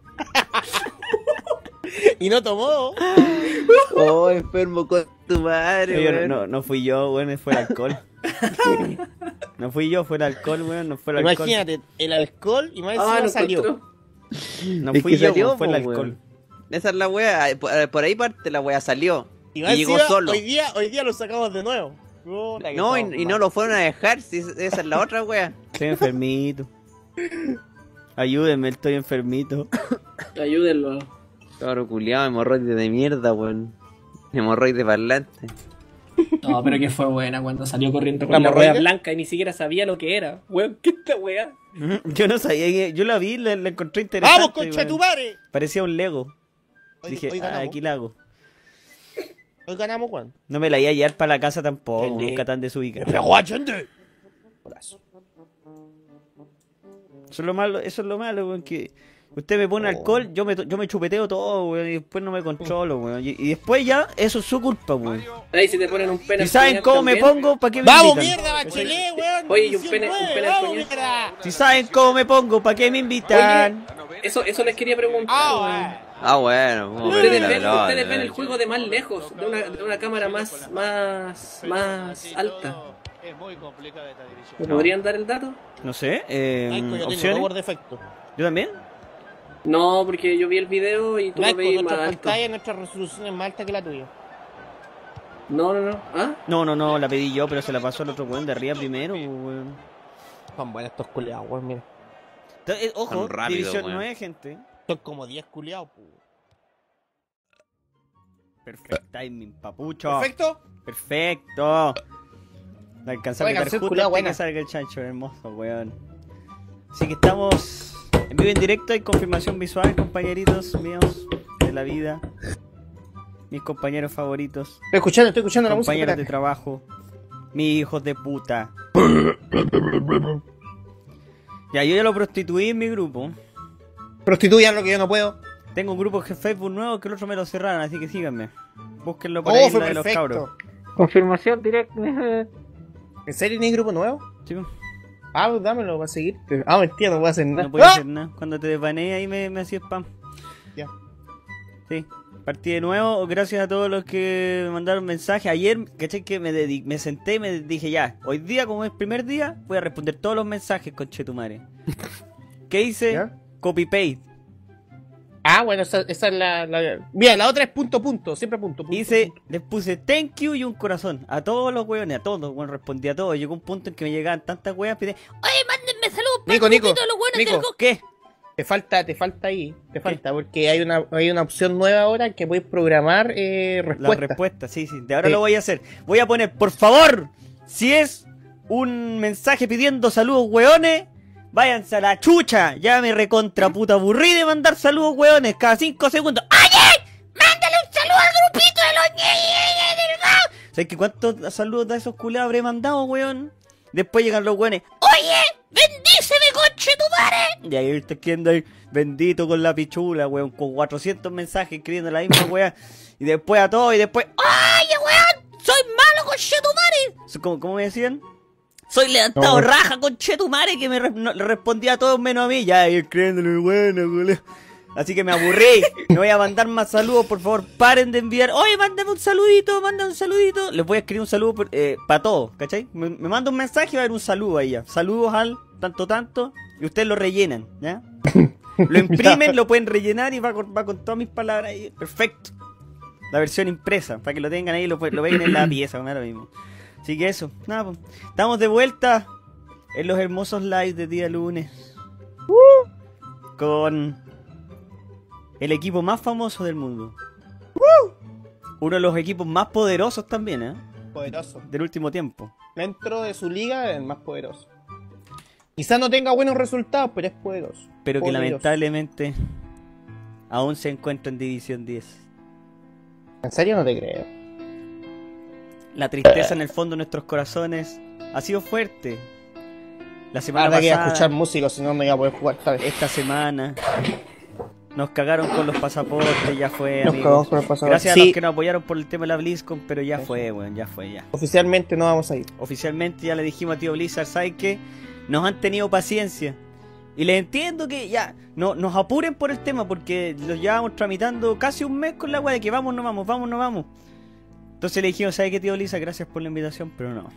Y no tomó. Oh, enfermo con tu madre, Yo weón. no fui yo, weón, fue el alcohol. No fui yo, fue el alcohol, weón, no fue el alcohol. Imagínate, el alcohol y más encima Ah, no salió. encontró. No Es fui que yo, salió, weón, fue el po, alcohol. weón. Esa es la wea, por ahí parte la wea salió. Y más llegó encima, solo. Hoy día lo sacamos de nuevo. Puta que No, estamos y no mal. lo fueron a dejar, si esa es la otra wea. Estoy enfermito. Ayúdenme, estoy enfermito. Ayúdenlo. Cabro culiao, hemorroide de mierda, weón. Hemorroide parlante. No, pero que fue buena cuando salió corriendo ¿La con la hemorroide? rueda blanca y ni siquiera sabía lo que era. Weón, ¿qué esta weá? Yo no sabía que. Yo la vi, la encontré interesante. ¡Vamos, concha weón. tu madre! Parecía un Lego. Hoy, Dije, hoy ganamos. aquí la hago. Hoy ganamos, Juan. No me la iba a llevar para la casa tampoco, Vende. nunca tan desubicada. Pero guachante. Brazo. Eso es lo malo, weón, que usted me pone alcohol, yo me chupeteo todo, weón, y después no me controlo, weón. Y después ya, eso es su culpa, weón. Ahí si te ponen un pene. Si saben al cómo me también. pongo, ¿para qué me ¡Vamos, invitan? mierda, Bachelet, weón! Oye, y un pene- 19, un pene al ¡vamos, coñazo. mierda! Si saben cómo me pongo, ¿para qué me invitan? Eso les quería preguntar. ¡Ah, weón. weón! Ah, bueno, vamos a Ustedes ver la ven, pelota, ustedes ven el weón. juego de más lejos, de una cámara más alta. ¿Me podrían dar el dato? No sé, Naiko, yo tengo opciones. por defecto. ¿Yo también? No, porque yo vi el video y tú lo Naiko, veías más nuestra alto. pantalla, nuestra resolución es más alta que la tuya. No. ¿Ah? No, la pedí yo, pero se la pasó el otro weón de arriba primero, weón. Son buenos estos culiados, weón, mira. Entonces, ojo, Tan rápido, división weón. 9, gente. Son como 10 culiados, pues. Perfect timing, papucho. ¿Perfecto? Perfecto. La alcanzar a Oiga, quitar soy justo culiao antes que buena. salga el chancho, hermoso, weón. Así que estamos en vivo en directo, hay confirmación visual, compañeritos míos de la vida. Mis compañeros favoritos, Estoy escuchando la música. compañeros de espérate. trabajo, mis hijos de puta. Ya, yo ya lo prostituí en mi grupo. Prostituyan lo que yo no puedo. Tengo un grupo de Facebook nuevo que el otro me lo cerraron, así que síganme. Búsquenlo por Oh, ahí, fue la de los perfecto. cabros. Confirmación directa. ¿En serio ni grupo nuevo? Sí, Ah, pues dámelo para seguir. Ah, mentira, no voy a hacer nada. no puede ¡Ah! hacer nada. Cuando te desvaneé ahí me hacía spam. Ya. Sí. Partí de nuevo, gracias a todos los que me mandaron mensajes. Ayer, ¿cachai? Que me senté y me dije ya, hoy día como es primer día, voy a responder todos los mensajes, conchetumare. ¿Qué hice? ¿Ya? Copy-paste. Ah, bueno, esa es la... Mira, la otra es punto, siempre punto. Hice, les puse thank you y un corazón. A todos los weones, a todos, bueno, respondí a todos. Llegó un punto en que me llegaban tantas weas, pide, oye, mándenme saludos para Nico, el Nico, grupito de los weones Nico. del ¿Qué? Te falta ahí, porque hay una opción nueva ahora que puedes programar La respuestas. respuesta, sí. De ahora Sí. lo voy a hacer. Voy a poner, por favor, si es un mensaje pidiendo saludos, weones, váyanse a la chucha. Ya me recontra puta aburrí de mandar saludos, weones, cada 5 segundos. ¡Oye! ¡Mándale un saludo al grupito de los ñeñes del Gao! ¿Sabes que cuántos saludos de esos culeados habré mandado, weón? Después llegan los weones. ¡Oye! ¡Bendíceme, conche tu madre! Y ahí está escribiendo ahí, bendito con la pichula, weón, con 400 mensajes escribiendo la misma weá. Y después a todo, y después, ¡oye, weón! ¡Soy malo, conche tu madre! ¿Cómo me decían? Soy levantado No. raja, conche tu madre, que le respondía a todos menos a mí. Ya, y escribiéndole, bueno, culeo. Así que me aburrí. No voy a mandar más saludos, por favor, paren de enviar. Oye, mándame un saludito, mándame un saludito. Les voy a escribir un saludo para todos, ¿cachai? Me manda un mensaje y va a haber un saludo ahí ya. Saludos al tanto, y ustedes lo rellenan, ¿ya? Lo imprimen, lo pueden rellenar y va con todas mis palabras ahí. Perfecto. La versión impresa, para que lo tengan ahí y lo vean en la pieza, ahora mismo. Así que eso, nada, pues. Estamos de vuelta en los hermosos lives de día lunes. Con el equipo más famoso del mundo. Uno de los equipos más poderosos también, ¿eh? Poderoso. Del último tiempo. Dentro de su liga, el más poderoso. Quizá no tenga buenos resultados, pero es poderoso. Pero que Poderoso. lamentablemente aún se encuentra en División 10. ¿En serio? No te creo. La tristeza en el fondo de nuestros corazones ha sido fuerte. La semana Ahora que iba a pasada, escuchar música, si no, no iba a poder jugar esta vez. esta semana, nos cagaron con los pasaportes, ya fue, Nos amigos. cagamos con el pasaporte. Gracias a Sí. los que nos apoyaron por el tema de la BlizzCon, pero ya fue, weón, ya fue. Oficialmente no vamos a ir. Oficialmente ya le dijimos a tío Blizzard, ¿sabes qué? Nos han tenido paciencia. Y les entiendo que ya no nos apuren por el tema, porque los llevamos tramitando casi un mes con la weá de que vamos, no vamos. Entonces le dijimos, ¿sabes qué, tío Blizzard? Gracias por la invitación, pero no.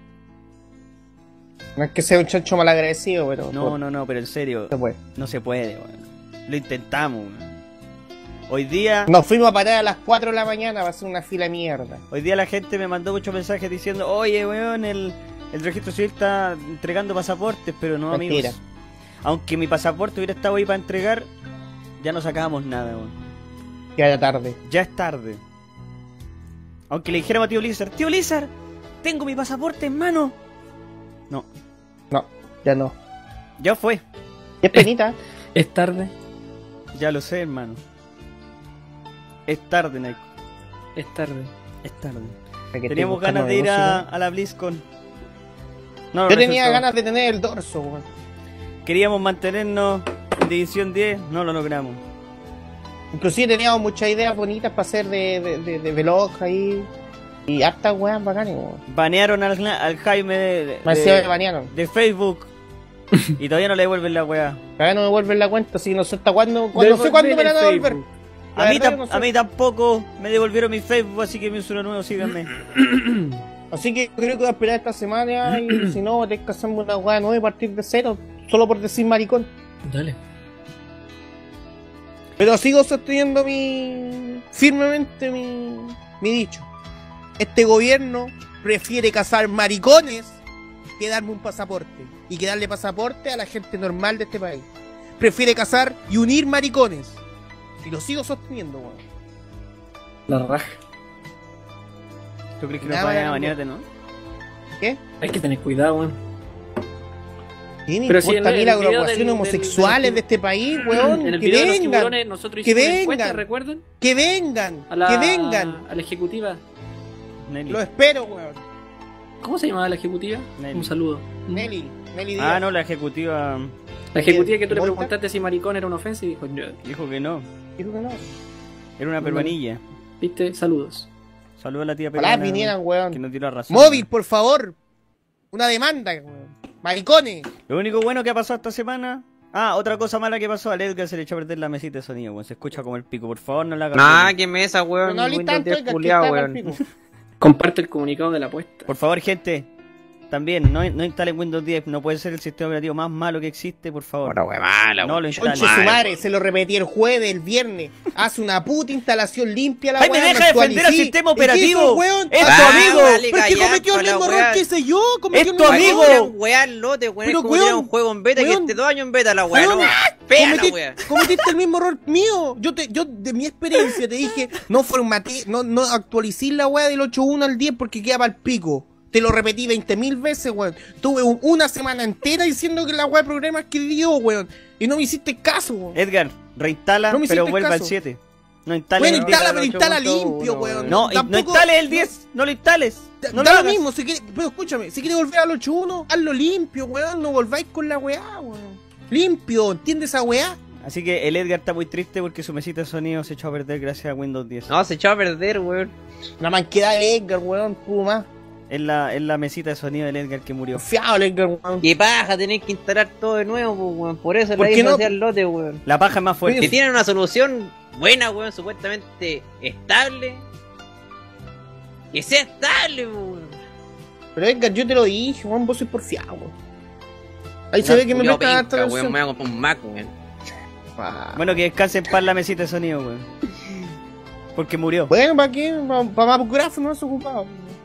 No es que sea un chancho malagradecido, pero... No, pero en serio, Se puede. no se puede, weón. Lo intentamos, weón. Hoy día Nos fuimos a parar a las 4 de la mañana, va a ser una fila de mierda. la gente me mandó muchos mensajes diciendo, oye, weón, el registro civil está entregando pasaportes, pero no, Mentira. amigos. Aunque mi pasaporte hubiera estado ahí para entregar, ya no sacábamos nada, weón. Ya era tarde. Ya es tarde. Aunque le dijéramos a tío Blizzard, tengo mi pasaporte en mano. No, No, ya no. ya fue. Y es penita. Es tarde. Ya lo sé, hermano. Es tarde, Nico. Es tarde. Es tarde. Que Teníamos estoy ganas de ir buscando a la BlizzCon. No, Yo tenía resultó. ganas de tener el dorso, weón. Queríamos mantenernos en División 10, no lo logramos. Inclusive teníamos muchas ideas bonitas para hacer de vlog ahí. Y hartas weas bacanas, weón. Banearon al Jaime Más encima me banearon. de Facebook. Y todavía no le devuelven la weá. Todavía no me devuelven la cuenta, así no sé hasta cuándo. No sé cuándo me la van a devolver. La A mí, verdad, yo no sé. a mí tampoco me devolvieron mi Facebook, así que me hizo uno nuevo, síganme. Así que creo que voy a esperar esta semana y si no, voy a tener que hacerme una wea nueva a partir de cero. Solo por decir maricón. Dale. Pero sigo sosteniendo firmemente mi dicho. Este gobierno prefiere cazar maricones que darme un pasaporte. Y que darle pasaporte a la gente normal de este país. Prefiere cazar y unir maricones. Y lo sigo sosteniendo, weón. La raja. ¿Tú crees que nos Nada, vayan a no. banear de no? ¿Qué? Hay que tener cuidado, weón. ¿Qué me Pero si importa a en mí el las video agrupaciones del- homosexuales de este país, weón? En el Que video de los vengan, tiburones nosotros que hicimos una encuesta, vengan. ¿recuerdan? que vengan, A la, que vengan. A la ejecutiva. Nelly. Lo espero, weón. ¿Cómo se llamaba la ejecutiva? Nelly. Un saludo. Nelly Díaz. Ah, no, la ejecutiva La ejecutiva que tú le ¿Volta? preguntaste si maricón era una ofensa y dijo, "No". dijo que no. Dijo que no. Era una peruanilla. ¿Viste? Saludos. Saludos a la tía Ojalá peruana vinieran, que weón. nos dio la razón. Móvil, por favor. Una demanda, weón. Maricones. Lo único bueno que ha pasado esta semana. Ah, otra cosa mala que pasó, al Edgar se le echó a perder la mesita de sonido, weón. Se escucha como el pico, por favor, no la hagas. Nah, qué mesa, Pero weón. no hablé Windows tanto, 10 Edgar, que culiao, está mal weón. pico. Comparte el comunicado de la apuesta. Por favor, gente, También, no instalen Windows 10, no puede ser el sistema operativo más malo que existe, por favor. Ahora, wea mala, No wea. lo instalen. Conche su madre, se lo repetí el jueves, el viernes. Hace una puta instalación limpia la Jaime, weá, deja me de defender al actualicé. sistema ¿Y qué hizo operativo? el weón? ¡Es tu Ah, amigo! vale, Pero es que callar cometió el con la mismo weá. error que hice yo. Es tu amigo. Weá, lote, weón. Pero, Es como tirar weón, un juego en beta que weón. esté 2 años en beta la weá, Weón, no. Fea la Cometí- weá. Cometiste el mismo error mío. Yo de mi experiencia te dije, no formaté, no actualicé la weá del 8.1 al 10 porque queda para el pico. Te lo repetí 20.000 veces, weón. Tuve una semana entera diciendo que la weá de programas que dio, weón. Y no me hiciste caso, weón. Edgar, reinstala, No me pero hiciste vuelve al caso. 7. No instales Bueno, el 10. instala, pero instala 8.1, limpio, weón. weón. No, y no Tampoco- instales el 10, no lo instales. No da lo lo hagas. mismo, pero escúchame, si quieres volver al 8.1, hazlo limpio, weón. No volváis con la weá, weón. Limpio, ¿entiendes esa weá? Así que el Edgar está muy triste porque su mesita de sonido se echó a perder gracias a Windows 10. No, se echó a perder, weón. Nada más queda el Edgar, weón, pudo más. Es la mesita de sonido del Edgar que murió. Fiado el Edgar, weón. Qué paja, tenés que instalar todo de nuevo, pues, weón. Por eso ¿Por la qué hizo no? así al lote, weón. La paja es más fuerte. Que tienen una solución buena, weón, supuestamente estable. Que sea estable, weón. Pero Edgar, yo te lo dije, weón, vos sois porfiado, weón. Ahí se ve que me Culiao presta harta penca, weón, atención. me voy a comprar un Mac, weón. Ah. Bueno, que descanse en paz la mesita de sonido, weón. Porque murió. Bueno, ¿para qué? Para más gráfico no se ocupado.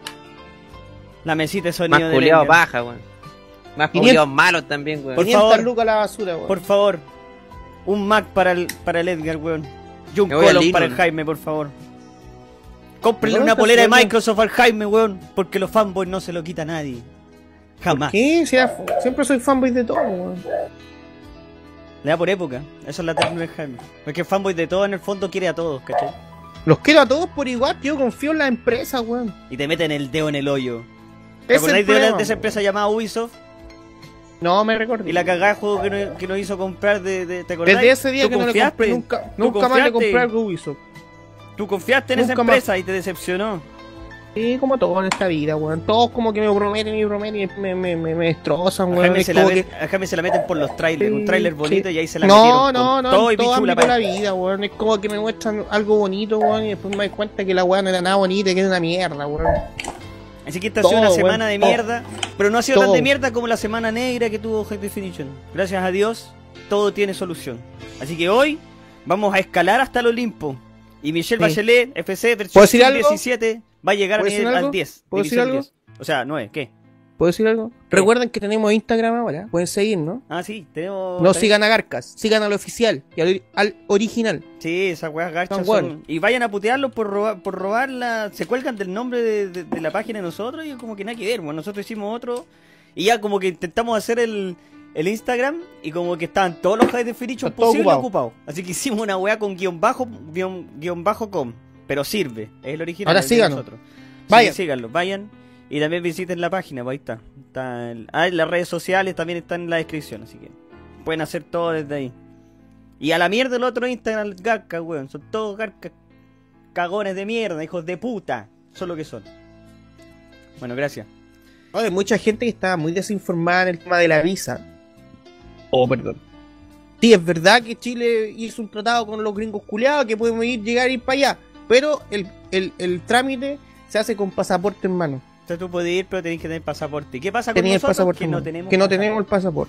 La mesita de Más sonido del culiados Edgar. baja, weón. Más 500 culiados malos también, weón. Por 500 favor. lucas a la basura, weón. Por favor, un Mac para el Edgar, weón. Y un Me voy al colon Linux. para el Jaime, por favor. Cómprenle ¿Pero una dónde polera de está su Microsoft al Jaime, weón. Porque los fanboys no se lo quita a nadie. Jamás. ¿Qué? Siempre soy fanboy de todo, weón. Le da por época. Eso es la ternura del Jaime. Porque el fanboy de todo en el fondo quiere a todos, ¿cachai? Los quiero a todos por igual, yo confío en la empresa, weón. Y te meten el dedo en el hoyo. ¿Te Ese es el acordáis de, problema, de esa empresa llamada Ubisoft? No me recuerdo. Y la cagada de juego que nos hizo comprar ¿te acordás? Desde ese día ¿Tú que no le confiaste? compré nunca ¿Tú más le confiaste? compré algo Ubisoft. Tú confiaste en esa Nunca más. empresa y te decepcionó. Sí, como todo en esta vida, weón. Todos como que me prometen y me destrozan, A weón. Jaime, Es se como la, que- a Jaime se la meten por los trailers. Un trailer bonito Sí. y ahí se la metieron No, con no, no, todo y en todo pichula. ámbito de la vida, weón. Es como que me muestran algo bonito, weón, y después me doy cuenta que la weá no era nada bonita, que era una mierda, weón. Así que esta ha Todo, sido una weón, semana de todo. mierda. Pero no ha sido tan Todo. de mierda como la semana negra que tuvo High Definition. Gracias a Dios, todo tiene solución. Así que hoy vamos a escalar hasta el Olimpo. Y Michelle Sí. Bachelet, FC, ¿Puedo versión decir algo? 17, va a llegar a ¿Puedo decir nivel algo? al 10. ¿Puedo decir división algo? 10. O sea, 9, ¿qué? ¿Puedo decir algo? Recuerden que tenemos Instagram ahora, pueden seguir, ¿no? Ah, sí, tenemos... No sigan a Garcas, sigan al oficial y al original. Sí, esas weas gachas Son son... buenos. Y vayan a putearlos por robar la... Se cuelgan del nombre de la página de nosotros y es como que nada que ver. Bueno, nosotros hicimos otro y ya como que intentamos hacer el Instagram y como que estaban todos los high definition Está todo posibles ocupado. ocupados. Así que hicimos una wea con guión bajo com. Pero sirve, es el original. Ahora el de síganos. nosotros. Vayan. Sí, síganlo, vayan. Y también visiten la página, pues ahí está. Las redes sociales también están en la descripción, así que pueden hacer todo desde ahí. Y a la mierda el otro Instagram, garcas, weón. Son todos garcas, cagones de mierda, hijos de puta. Son lo que son. Bueno, gracias. Hay mucha gente que está muy desinformada en el tema de la visa. Oh, perdón. Sí, es verdad que Chile hizo un tratado con los gringos culiados que podemos llegar y ir para allá. Pero el trámite se hace con pasaporte en mano. O sea, tú puedes ir, pero tenés que tener pasaporte. ¿Y qué pasa con Tenía el nosotros? pasaporte Que en no mano. tenemos Que no pasaporte. tenemos el pasaporte.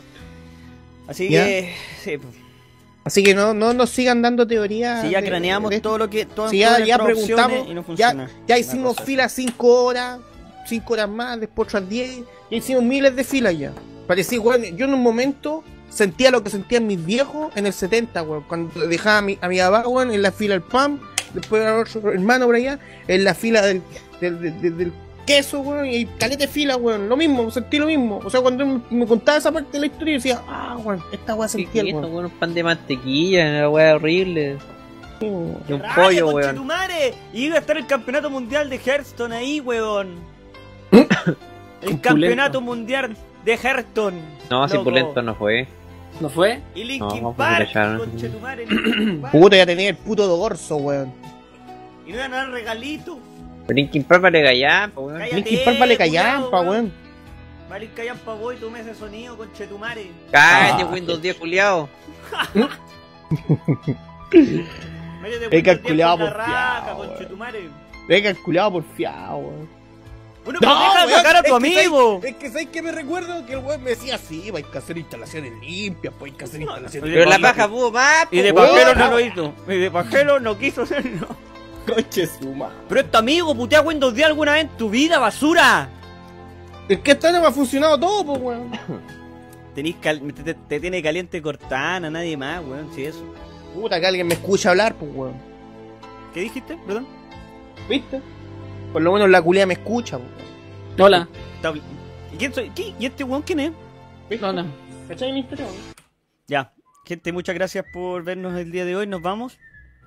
Así ¿Ya? que, sí, pues, Así que no nos sigan dando teorías. si ya de- craneamos de- todo lo que... Todas, Si ya todas nuestras preguntamos, opciones y no funciona. ya Una hicimos cosa filas 5 horas más, después otras 10, ya hicimos miles de filas ya. Parecía, weón, yo en un momento sentía lo que sentían mis viejos en el 70, weón, cuando dejaba a mi papá, weón, en la fila del pan, después a otro hermano por allá, en la fila del queso, weón, y caleta de fila, weón, lo mismo, sentí lo mismo. O sea, cuando me contaba esa parte de la historia, yo decía, weón, esta weá ¿Qué sentía el es esto, weón. weón? Un pan de mantequilla, una weá horrible. Y un ¡Raya, pollo, weón. conchetumare! Y iba a estar el campeonato mundial de Hearthstone ahí, weón. El campeonato mundial de Hearthstone. No, si loco. Pulento no fue. ¿No fue? Y Linkin No, Park, porque cacharon. conchetumare, Linkin Park. Puta, ya tenía el puto dorso, weón. Y no iban a dar regalitos. Linkin Park vale gallampa, weón. Cállate, Linkin Park vale culiao, callampa, weón. Vale callampa vos y tu mesa de sonido, conchetumare. Cállate, Ah. Windows 10 culiao. Métete He Windows 10 calculado por la por raja, fiado, conchetumare. He calculado por fiado, weón. Bueno, pues deja de sacar a tu amigo. Es que sabes que me recuerdo que el weón me decía, sí, hay que hacer instalaciones limpias, pues hay que hacer instalaciones Pero la paja pudo más, Y de po, pajero weón. no lo hizo. Y de pajero no quiso hacerlo. Coche suma. Pero este amigo putea Windows 10 alguna vez en tu vida, basura. Es que esta no me ha funcionado todo, pues weón. Te tiene caliente Cortana, nadie más, weón, si eso. Puta, que alguien me escucha hablar, pues weón. ¿Qué dijiste? Perdón. ¿Viste? Por lo menos la culia me escucha, pues weón. Hola. ¿Y quién soy? ¿Qué? ¿Y este weón quién es? ¿Viste? Hola. ¿Cachai mi historia, weón? Ya, gente, muchas gracias por vernos el día de hoy. Nos vamos.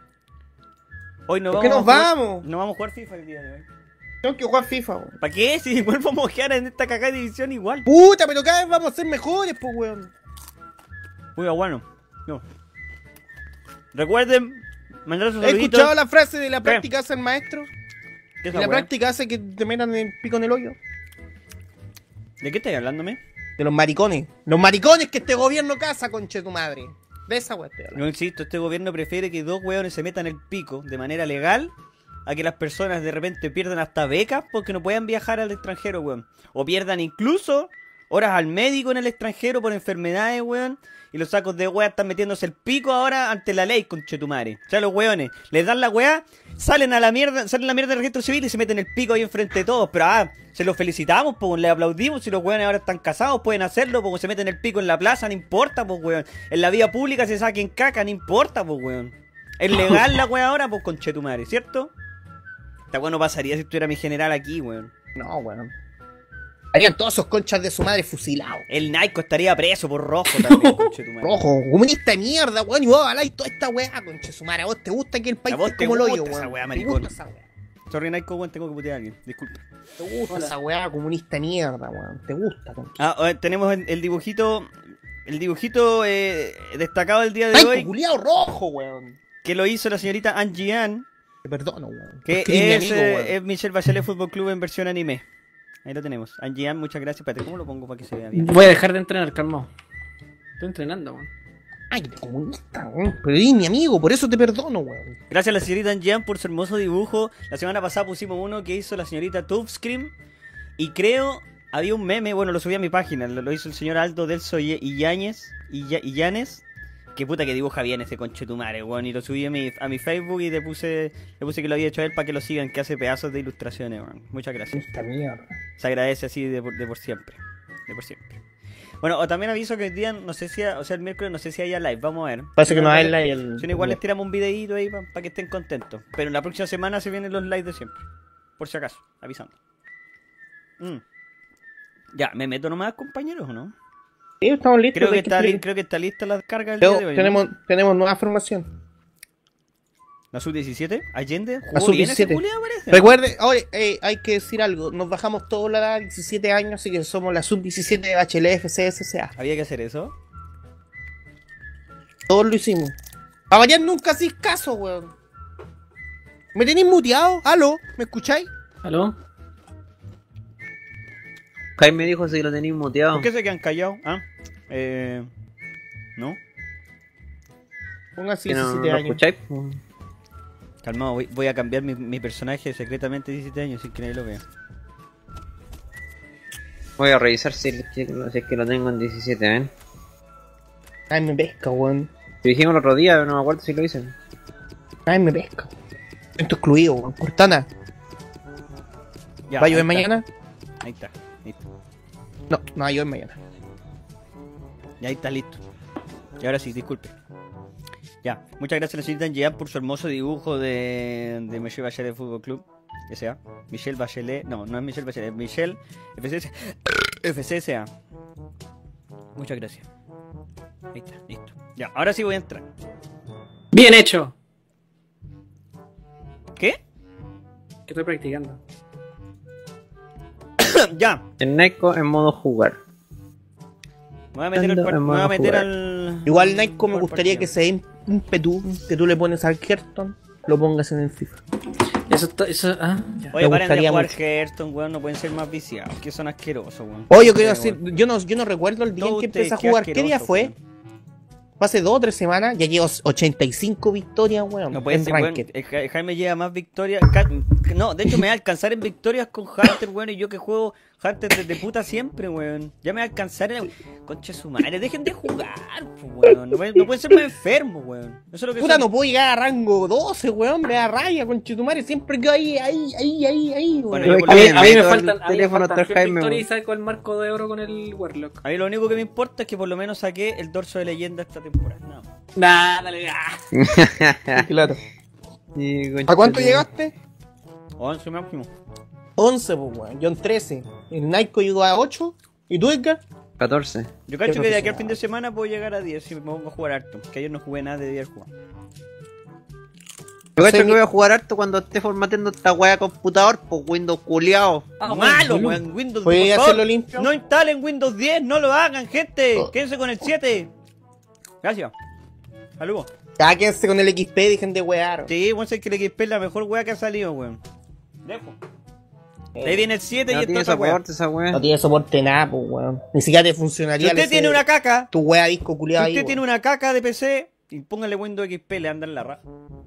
Hoy nos ¿Por qué vamos. nos a jugar- vamos? Nos vamos a jugar FIFA el día de hoy. Tengo que jugar FIFA, weón. ¿Para qué? Si igual vamos a quedar en esta cagada de división igual. Puta, pero cada vez vamos a ser mejores, pues weón. Uy, bueno. No. Recuerden mandar sus ¿Has saluditos. escuchado la frase de la práctica hace el maestro? ¿Qué Y es la esa weá? práctica hace que te metan el pico en el hoyo. ¿De qué estás hablándome? De los maricones. Los maricones que este gobierno caza, conche tu madre. De esa weá estoy hablando. No insisto, este gobierno prefiere que dos hueones se metan el pico de manera legal a que las personas de repente pierdan hasta becas porque no puedan viajar al extranjero, weón. O pierdan incluso horas al médico en el extranjero por enfermedades, weón. Y los sacos de weá están metiéndose el pico ahora ante la ley, conchetumare. O sea, los weones les dan la weá, salen la mierda del registro civil y se meten el pico ahí enfrente de todos. Pero se los felicitamos, pues, les aplaudimos. Si los weones ahora están casados, pueden hacerlo, porque se meten el pico en la plaza, no importa, pues, weón. En la vía pública se saquen caca, no importa, pues, weón. Es legal la weá ahora, pues, conchetumare, ¿cierto? Esta weá no pasaría si estuviera mi general aquí, weón. No, weón. Harían todos esos conchas de su madre fusilados. El Naiko estaría preso por rojo también, conchetumare. Rojo, comunista de mierda, weón. Y vos habláis toda esta weá, conche su madre. A vos te gusta que el país A vos esté te como el hoyo, gusta esa weón. weá, Te maricón. gusta esa weá. Sorry, Naiko, weón, tengo que putear a alguien. Disculpa. Te gusta esa weá comunista de mierda, weón. Te gusta, conche. Tenemos el dibujito. El dibujito destacado del día de Naiko hoy. culiao rojo, weón. Que lo hizo la señorita Angie Ann. Te perdono, weón. Que Porque eres mi es, amigo, weón. es Michelle Bachelet Fútbol Club en versión anime. Ahí lo tenemos. Angie Ann, muchas gracias. Espérate, ¿cómo lo pongo para que se vea bien? Voy a dejar de entrenar, calmado. Estoy entrenando, weón. Ay, comunista, weón. Pero eres mi amigo, por eso te perdono, weón. Gracias a la señorita Angie Ann por su hermoso dibujo. La semana pasada pusimos uno que hizo la señorita Tubscream. Y creo, había un meme, bueno, lo subí a mi página. Lo hizo el señor Aldo Delso Illanes. Que puta que dibuja bien ese conchetumare, weón. Y lo subí a mi Facebook y le puse que lo había hecho a él para que lo sigan, que hace pedazos de ilustraciones, weón. Muchas gracias. Esta mierda. Se agradece así de por siempre. De por siempre. Bueno, o también aviso que hoy día, no sé si, o sea, el miércoles no sé si haya live, vamos a ver. Parece que no hay live. live el... Si no, igual les tiramos un videíto ahí para que estén contentos. Pero en la próxima semana se vienen los lives de siempre. Por si acaso, avisando. Ya, me meto nomás, compañeros, ¿o no? Sí, estamos listos. Creo que explicar. está lista la carga del día de hoy, ¿no? tenemos nueva formación. La sub-17, Allende, La jugó bien ese sub-17. culiao, parece. Recuerde, oye, hay que decir algo. Nos bajamos todos la edad, 17 años, así que somos la sub-17 de Bachelet FCSCA. Había que hacer eso. Todos lo hicimos. A variar nunca hacís caso, weón. ¿Me tenéis muteado? ¿Aló? ¿Me escucháis? ¿Aló? Jaime me dijo si lo tenéis muteado. ¿Por qué se quedan callados? ¿No? Ponga así ¿Que no 17 lo años. escucháis? Calmado, voy a cambiar mi personaje secretamente de 17 años sin que nadie lo vea. Voy a revisar si es que lo tengo en 17, ¿eh? Ay, me pesca, weón. Lo dijimos el otro día, no me acuerdo si lo hice. Ay, me pesca. Esto excluido, weón. Cortana. Ya, ¿Va a ahí llover está. mañana? Ahí está, listo. No, no va a llover mañana. Y ahí está listo. Y ahora sí, disculpe. Ya, muchas gracias a la señorita Angie Ann por su hermoso dibujo de Michelle Bachelet Fútbol Club. S.A. Michelle Bachelet, no es Michelle Bachelet, es Michelle FCSA. Muchas gracias. Ahí está, listo. Ya, ahora sí voy a entrar. Bien hecho. ¿Qué? Que estoy practicando. Ya, En Neko en modo jugar. me voy a meter, me voy a meter al... Igual, Naiko, me al gustaría partido. que se dé un petú que tú le pones al Hearthstone, lo pongas en el FIFA. Eso, ya. Oye, Me paren de gustaría jugar mucho. Hearthstone, weón, no pueden ser más viciados, que son asquerosos, weón. Oye, yo quiero Sí, decir, weón. yo no recuerdo el día en Todo que usted, empecé a qué jugar. ¿Qué día asqueroso, fue? weón. hace 2 o 3 semanas, ya llevo 85 victorias, weón. No puede en ser, weón. Ranked. Jaime lleva más victorias. No, de hecho me va a alcanzar en victorias con Hunter, weón. Y yo que juego Hunter desde puta siempre, weón. Ya me va a alcanzar en. Concha su madre, dejen de jugar, weón. No pueden ser más enfermos, weón. Eso es lo que Puta, son. no puedo llegar a rango 12, weón. Me da raya, conchetumare. Siempre quedo ahí, Bueno, weón. yo A mí me meto el faltan, a mí me teléfono faltan hasta el 100 Jaime, victorias y weón. saco el marco de oro con el Warlock. A mí lo único que me importa es que por lo menos saqué el dorso de leyenda esta temporada. No. Nah, dale, Claro. Sí, ¿A cuánto concha- llegaste? 11 máximo. 11, pues, weón. Yo en 13. El Naiko llegó a 8. ¿Y tú, Edgar? 14. Yo cacho Qué que de aquí al profesional. fin de semana puedo llegar a 10 si me pongo a jugar harto. Que ayer no jugué nada de 10 jugar. Yo cacho sé que ni- voy a jugar harto cuando esté formateando esta wea de computador, pues Windows culiao. Malo, weón. Windows ¿Puedes por favor, hacerlo limpio? No instalen Windows 10, no lo hagan, gente. Oh. Quédense con el 7. Gracias. Saludos. Ya quédense con el XP, dejen de wear. Sí, weón, sé que el XP es la mejor weá que ha salido, weón. Dejo. Ahí viene el 7 y No esta tiene otra weá. soporte esa wea. No tiene soporte nada, pues, weón. Ni siquiera te Si funcionaría usted ese- tiene una caca, tu wea disco si culiado ahí, usted weón. tiene una caca de PC, y póngale Windows XP, le andan la raja.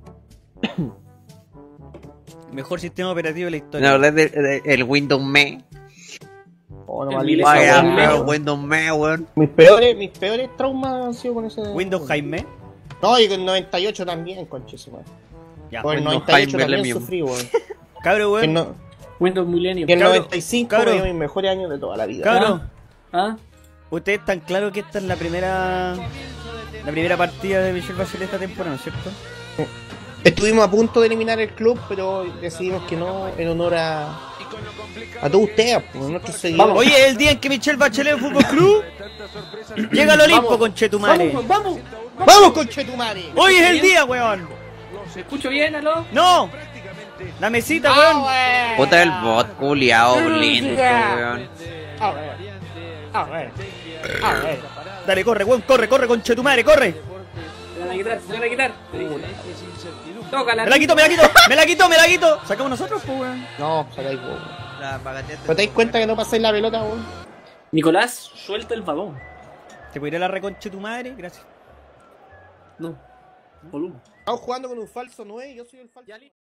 Mejor sistema operativo de la historia. No, hablar del Windows Me. Oh, no, El maldito, Esa Vaya, weón. weá, feo, Windows Me, weón. Mis peores traumas han sido con ese. Windows Jaime. No, y con el 98 también, conche su madre. Ya. Con el Windows 98 Jaime también Millennium. sufrí, weón. Cabrón, Que weón. no- Windows Millennium. que el Cabro, 95 cabro. fue mis mejores años de toda la vida. Cabrón, ¿Ah? ustedes están claros que esta es la primera partida de Michelle Bachelet esta temporada, ¿no es cierto? Estuvimos a punto de eliminar el club, pero decidimos que no, en honor a todos ustedes, pues, nuestros seguidores. Oye, es el día en que Michelle Bachelet Fútbol Club llega al Olimpo, conchetumare. Vamos. ¡Vamos, conchetumare! Hoy es el día, weón. ¿Se escucho bien, aló? No. La mesita, ¡Ah, weón. weón! Puta el bot culiao, lento, weón. A ver. A ver. A ver. Dale, corre, weón, corre, conchetumare, corre. Se van a quitar. Tócala. Me la quito. Sacamos nosotros, pues, weón. No, sacáis vos, weón. La pagateate. ¿No te das cuenta que no pasáis la pelota, weón? Nicolás, suelta el babón. ¿Te puedo ir a la reconchetumare? Gracias. No. Volumen. Estamos jugando con un falso 9 y yo soy el falso.